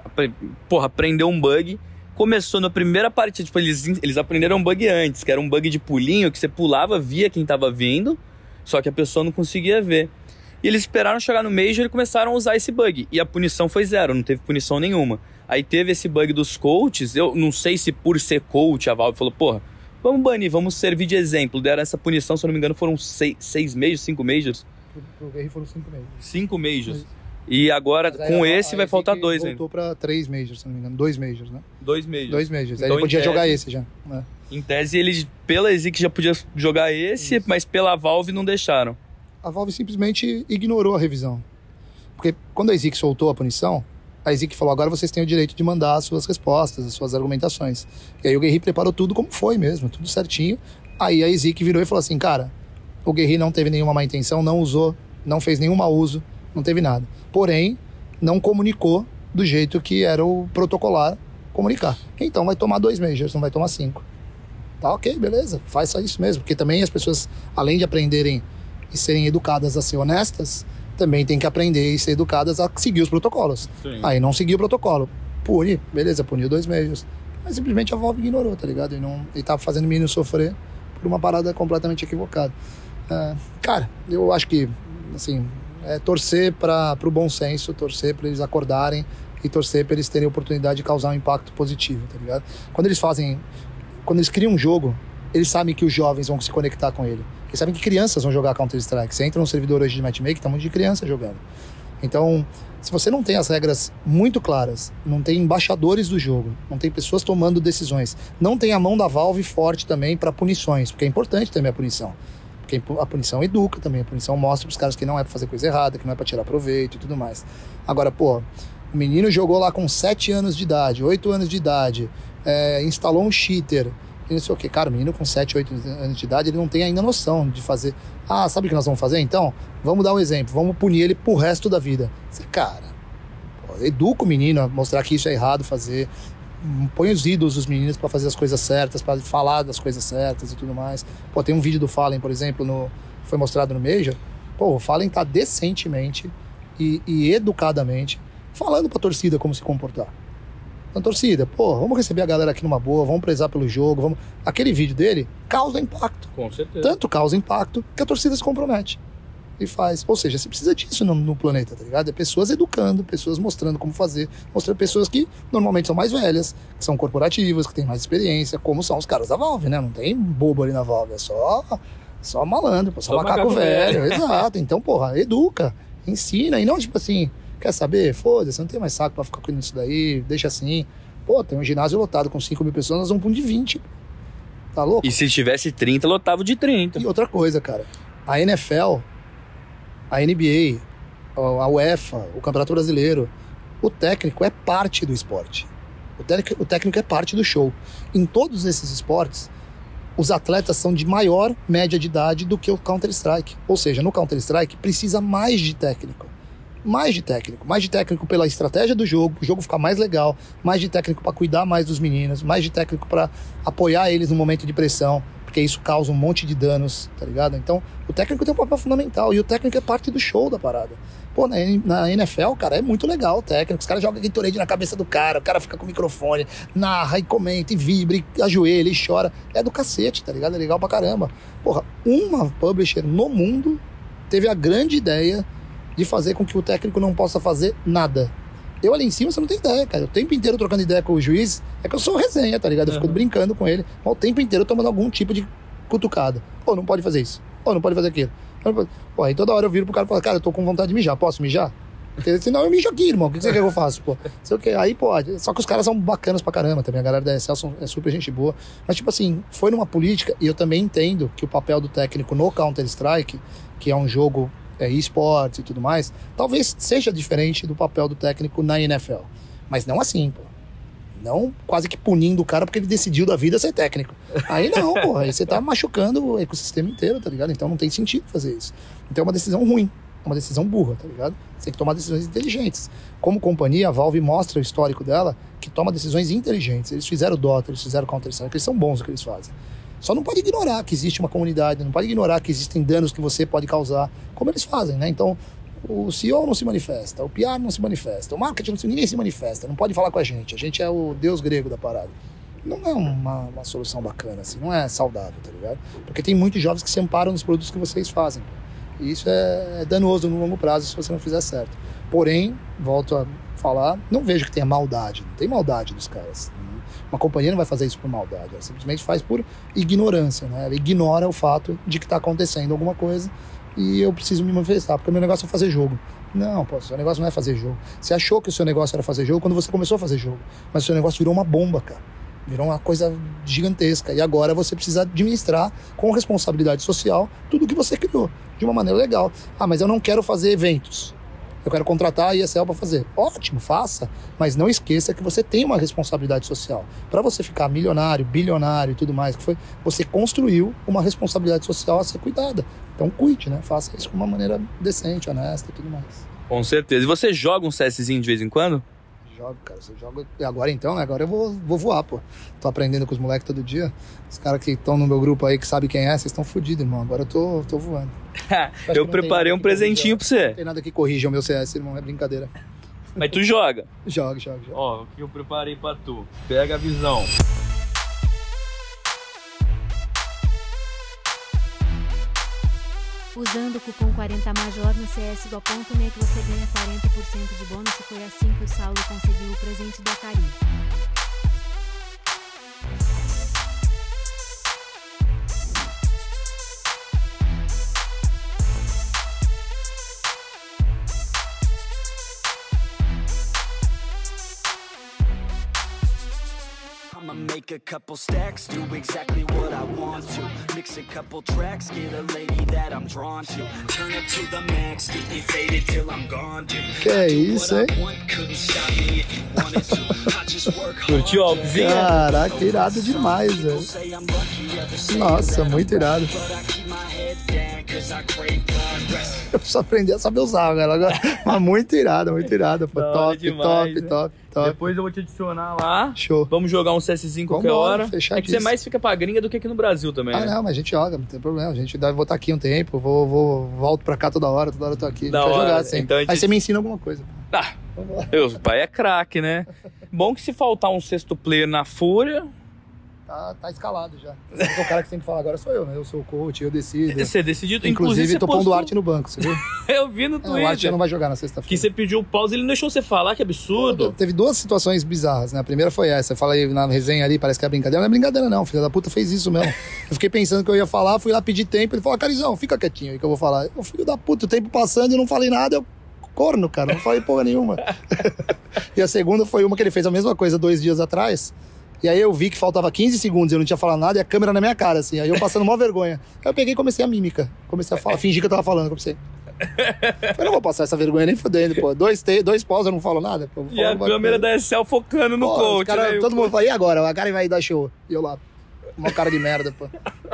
porra, prendeu um bug. Começou na primeira partida, tipo, eles, eles aprenderam um bug antes, que era um bug de pulinho, que você pulava, via quem tava vindo, só que a pessoa não conseguia ver. E eles esperaram chegar no Major e começaram a usar esse bug. E a punição foi zero, não teve punição nenhuma. Aí teve esse bug dos coaches, eu não sei se por ser coach a Valve falou, porra, vamos banir, vamos servir de exemplo. Deram essa punição, se eu não me engano, foram seis, seis Majors, cinco Majors? Pro Guerrilla foram cinco Majors. Cinco Majors. E agora, com esse, vai faltar dois ainda. Voltou pra três Majors, se não me engano. Dois Majors, né? Dois Majors. Dois Majors. Aí então, ele podia tese, jogar esse já. É. Em tese, eles, pela Ezik já podia jogar esse, isso. Mas pela Valve não deixaram. A Valve simplesmente ignorou a revisão. Porque quando a Ezik soltou a punição, a Ezik falou, agora vocês têm o direito de mandar as suas respostas, as suas argumentações. E aí o Guerrilla preparou tudo como foi mesmo, tudo certinho. Aí a Ezik virou e falou assim, cara, o Guerrilla não teve nenhuma má intenção, não usou, não fez nenhum mau uso, não teve nada. Porém, não comunicou do jeito que era o protocolar comunicar. Então vai tomar dois Majors, não vai tomar cinco. Tá, ok, beleza, faça isso mesmo. Porque também as pessoas, além de aprenderem e serem educadas a ser honestas, também tem que aprender e ser educadas a seguir os protocolos. Sim. Aí não seguiu o protocolo. Pune, beleza, puniu dois Majors. Mas simplesmente a Valve ignorou, tá ligado? E, não, e tava fazendo o menino sofrer por uma parada completamente equivocada. É, cara, eu acho que, assim, é torcer para o bom senso, torcer para eles acordarem e torcer para eles terem a oportunidade de causar um impacto positivo, tá ligado? Quando eles fazem, quando eles criam um jogo, eles sabem que os jovens vão se conectar com ele. Eles sabem que crianças vão jogar Counter-Strike. Você entra no servidor hoje de matchmaking, tá um monte de criança jogando. Então, se você não tem as regras muito claras, não tem embaixadores do jogo, não tem pessoas tomando decisões, não tem a mão da Valve forte também para punições, porque é importante também a punição. Porque a punição educa também, a punição mostra pros caras que não é pra fazer coisa errada, que não é pra tirar proveito e tudo mais. Agora, pô, o menino jogou lá com sete anos de idade, oito anos de idade, é, instalou um cheater, e não sei o que. Cara, o menino com sete, oito anos de idade, ele não tem ainda noção de fazer. Ah, sabe o que nós vamos fazer então? Vamos dar um exemplo, vamos punir ele pro resto da vida. Você, cara, pô, educa o menino a mostrar que isso é errado fazer. Põe os ídolos dos meninos pra fazer as coisas certas, pra falar das coisas certas e tudo mais. Pô, tem um vídeo do Fallen, por exemplo, no, foi mostrado no Major. Pô, o Fallen tá decentemente e, e educadamente falando pra torcida como se comportar. Na torcida, pô, vamos receber a galera aqui numa boa, vamos prezar pelo jogo, vamos... Aquele vídeo dele causa impacto. Com certeza. Tanto causa impacto que a torcida se compromete e faz. Ou seja, você precisa disso no, no planeta, tá ligado? É pessoas educando, pessoas mostrando como fazer, mostrando pessoas que normalmente são mais velhas, que são corporativas, que têm mais experiência, como são os caras da Valve, né? Não tem bobo ali na Valve, é só, só malandro, só, só macaco, macaco velho. velho. Exato. Então, porra, educa, ensina, e não tipo assim... Quer saber? Foda-se, não tem mais saco pra ficar com isso daí, deixa assim. Pô, tem um ginásio lotado com cinco mil pessoas, nós vamos pra um de vinte. Tá louco? E se tivesse trinta, lotava de trinta. E outra coisa, cara, a N F L, a N B A, a UEFA, o Campeonato Brasileiro, o técnico é parte do esporte. O técnico, o técnico é parte do show. Em todos esses esportes, os atletas são de maior média de idade do que o Counter-Strike. Ou seja, no Counter-Strike precisa mais de técnico. Mais de técnico, mais de técnico pela estratégia do jogo, o jogo ficar mais legal, mais de técnico para cuidar mais dos meninos, mais de técnico para apoiar eles no momento de pressão, porque isso causa um monte de danos, tá ligado? Então, o técnico tem um papel fundamental e o técnico é parte do show da parada. Pô, na, na N F L, cara, é muito legal o técnico, os caras jogam Gatorade na cabeça do cara, o cara fica com o microfone, narra e comenta e vibra e ajoelha e chora. É do cacete, tá ligado? É legal pra caramba. Porra, uma publisher no mundo teve a grande ideia de fazer com que o técnico não possa fazer nada. Eu ali em cima, você não tem ideia, cara. O tempo inteiro trocando ideia com o juiz, é que eu sou resenha, tá ligado? Eu fico uhum. brincando com ele, mas o tempo inteiro tomando algum tipo de cutucada. Pô, não pode fazer isso. Pô, não pode fazer aquilo. Pô, aí toda hora eu viro pro cara e falo, cara, eu tô com vontade de mijar, posso mijar? Porque senão eu mijo aqui, irmão. O que você quer que eu faça, pô? Sei o quê. Aí pode. Só que os caras são bacanas pra caramba também. A galera da E S L é super gente boa. Mas, tipo assim, foi numa política, e eu também entendo que o papel do técnico no Counter-Strike, que é um jogo é, esportes e tudo mais, talvez seja diferente do papel do técnico na N F L. Mas não assim, pô. Não quase que punindo o cara porque ele decidiu da vida ser técnico. Aí não, pô. Aí você tá machucando o ecossistema inteiro, tá ligado? Então não tem sentido fazer isso. Então é uma decisão ruim. É uma decisão burra, tá ligado? Você tem que tomar decisões inteligentes. Como companhia, a Valve mostra o histórico dela que toma decisões inteligentes. Eles fizeram Dota, eles fizeram Counter-Strike, eles são bons no que eles fazem. Só não pode ignorar que existe uma comunidade, não pode ignorar que existem danos que você pode causar, como eles fazem, né? Então, o C E O não se manifesta, o P R não se manifesta, o marketing não se, ninguém se manifesta, não pode falar com a gente. A gente é o deus grego da parada. Não é uma, uma solução bacana, assim, não é saudável, tá ligado? Porque tem muitos jovens que se amparam nos produtos que vocês fazem. E isso é danoso no longo prazo se você não fizer certo. Porém, volto a falar, não vejo que tenha maldade, não tem maldade dos caras. Uma companhia não vai fazer isso por maldade, ela simplesmente faz por ignorância, né? Ela ignora o fato de que está acontecendo alguma coisa e eu preciso me manifestar, porque o meu negócio é fazer jogo. Não, pô, o seu negócio não é fazer jogo. Você achou que o seu negócio era fazer jogo quando você começou a fazer jogo, mas o seu negócio virou uma bomba, cara. Virou uma coisa gigantesca e agora você precisa administrar com responsabilidade social tudo que você criou, de uma maneira legal. Ah, mas eu não quero fazer eventos. Eu quero contratar a E S L para fazer. Ótimo, faça, mas não esqueça que você tem uma responsabilidade social. Para você ficar milionário, bilionário e tudo mais, que foi, você construiu uma responsabilidade social a ser cuidada. Então cuide, né? Faça isso de uma maneira decente, honesta e tudo mais. Com certeza. E você joga um CSzinho de vez em quando? Jogo, cara. Você joga... Agora então, né? Agora eu vou, vou voar, pô. Tô aprendendo com os moleques todo dia. Os caras que estão no meu grupo aí, que sabem quem é, vocês estão fodidos, irmão. Agora eu tô, tô voando. Eu preparei um presentinho pra você. Não tem nada que corrija o meu C S, irmão. É brincadeira. Mas tu joga? Joga, joga, joga. Ó, o que eu preparei pra tu. Pega a visão. Usando o cupom quarenta major no C S G O ponto net você ganha quarenta por cento de bônus e foi assim que o Saulo conseguiu o presente do Akari. I'ma make a couple stacks, do exactly what I want to. Mix a couple tracks, get a lady that I'm drawn to. Turn it to the max, get me faded till I'm gone, dude. Que é isso, hein? Curtiu a alpzinha? Caraca, irado demais, velho. Nossa, muito irado. Eu preciso aprender a saber usar agora. Mas muito irado, muito irado. Pô. Top, demais, top, né? top, top. Depois eu vou te adicionar lá. Show. Vamos jogar um CSzinho qualquer hora. É que você mais fica pra gringa do que aqui no Brasil também, Ah, né? não, mas a gente joga, não tem problema. A gente deve voltar aqui um tempo. Vou, vou, volto pra cá toda hora, toda hora eu tô aqui. Da a gente hora. vai jogar, assim. Então, gente... Aí você me ensina alguma coisa. Ah, meu pai é craque, né? Bom que se faltar um sexto player na Fúria... Tá, tá escalado já. O cara que tem que falar agora sou eu, né? Eu sou o coach, eu decido. Você decidiu. Inclusive, Inclusive tô pondo o Arte no banco, você viu? Eu vi no Twitter. É, o Arte não vai jogar na sexta-feira. Que você pediu pausa, ele não deixou você falar, que absurdo. Teve duas situações bizarras, né? A primeira foi essa. Eu falei na resenha ali, parece que é brincadeira. Não é brincadeira não, filho da puta fez isso mesmo. Eu fiquei pensando que eu ia falar, fui lá pedir tempo. Ele falou, Carizão, fica quietinho aí que eu vou falar. Eu, filho da puta, o tempo passando e eu não falei nada, eu... Corno, cara, não falei porra nenhuma. E a segunda foi uma que ele fez a mesma coisa dois dias atrás. E aí eu vi que faltava quinze segundos, eu não tinha falado nada e a câmera na minha cara, assim. Aí eu passando mó vergonha. Aí eu peguei e comecei a mímica. Comecei a falar, fingi que eu tava falando, comecei. Eu não vou passar essa vergonha nem fudendo, pô. Dois, te, dois pós eu não falo nada. Pô, e a câmera da Excel focando no pô, coach, cara, né? todo mundo fala, e agora? A cara vai dar show. E eu lá, uma cara de merda, pô.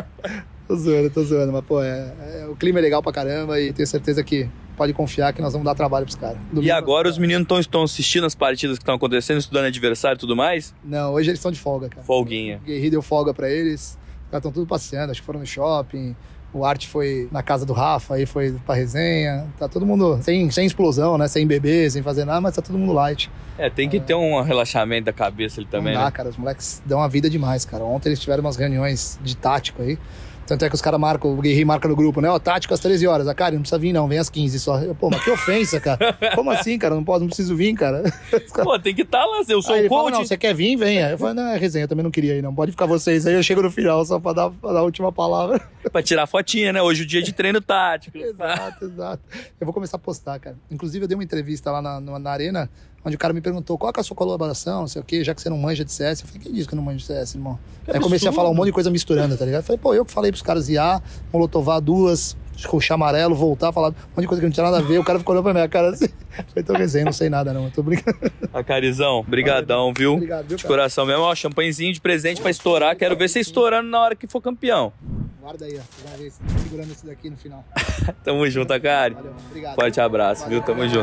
Tô zoando, tô zoando, mas pô, é, é, o clima é legal pra caramba e tenho certeza que pode confiar que nós vamos dar trabalho pros caras. E agora os meninos tão, estão assistindo as partidas que estão acontecendo, estudando adversário e tudo mais? Não, hoje eles estão de folga, cara. Folguinha. O Guerri deu folga pra eles, os caras estão tudo passeando, acho que foram no shopping. O Arte foi na casa do Rafa, aí foi pra resenha. Tá todo mundo sem, sem explosão, né? Sem beber, sem fazer nada, mas tá todo mundo light. É, tem que é. ter um relaxamento da cabeça ali também, Não dá, né? cara, os moleques dão a vida demais, cara. Ontem eles tiveram umas reuniões de tático aí. Tanto é que os caras marcam, o Guerri marca no grupo, né? Ó, tático às treze horas. A cara, não precisa vir não, vem às quinze só. Eu, pô, mas que ofensa, cara. Como assim, cara? Não posso, não preciso vir, cara. Cara... Pô, tem que estar tá lá, eu sou aí o ele coach. Fala, não, você quer vir, venha. Eu falei, não, é resenha, eu também não queria ir, não. Pode ficar vocês aí, eu chego no final só pra dar, pra dar a última palavra. Pra tirar fotinha, né? Hoje é o dia de treino tático. Exato, exato. Eu vou começar a postar, cara. Inclusive, eu dei uma entrevista lá na, na arena, onde o cara me perguntou qual que é a sua colaboração, não sei o quê, já que você não manja de C S. Eu falei, quem disse que eu não manjo de C S, irmão? Que aí absurdo. Comecei a falar um monte de coisa misturando, tá ligado? Eu falei, pô, eu que falei pros caras I A, molotovar duas, roxar amarelo, voltar, falar um monte de coisa que não tinha nada a ver. O cara ficou olhando pra minha cara assim. Eu falei, tô resenha, não sei nada não, eu tô brincando. A Carizão, brigadão, viu? Obrigado, viu, de cara? coração mesmo, ó, champanhezinho de presente pra estourar. Quero ver você estourando na hora que for campeão. Guarda aí, ó. Você vai ver, segurando esse daqui no final. Tamo junto, Akari. Valeu, obrigado. Forte abraço, Valeu. viu? Tamo junto.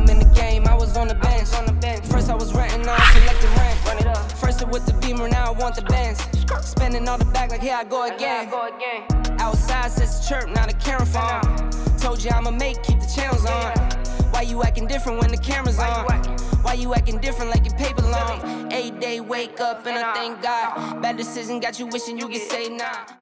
First I was renting on selected rent. Run it up. First it with the Beamer, now I want the Benz. Spending all the bag like here I go again. Outside says the chirp, now the camera phone. Told you I'ma make, keep the channels on. Why you acting different when the camera's on? Why you acting different like your paper long? Eight day wake up and I thank God. Bad decision got you wishing you could say nah.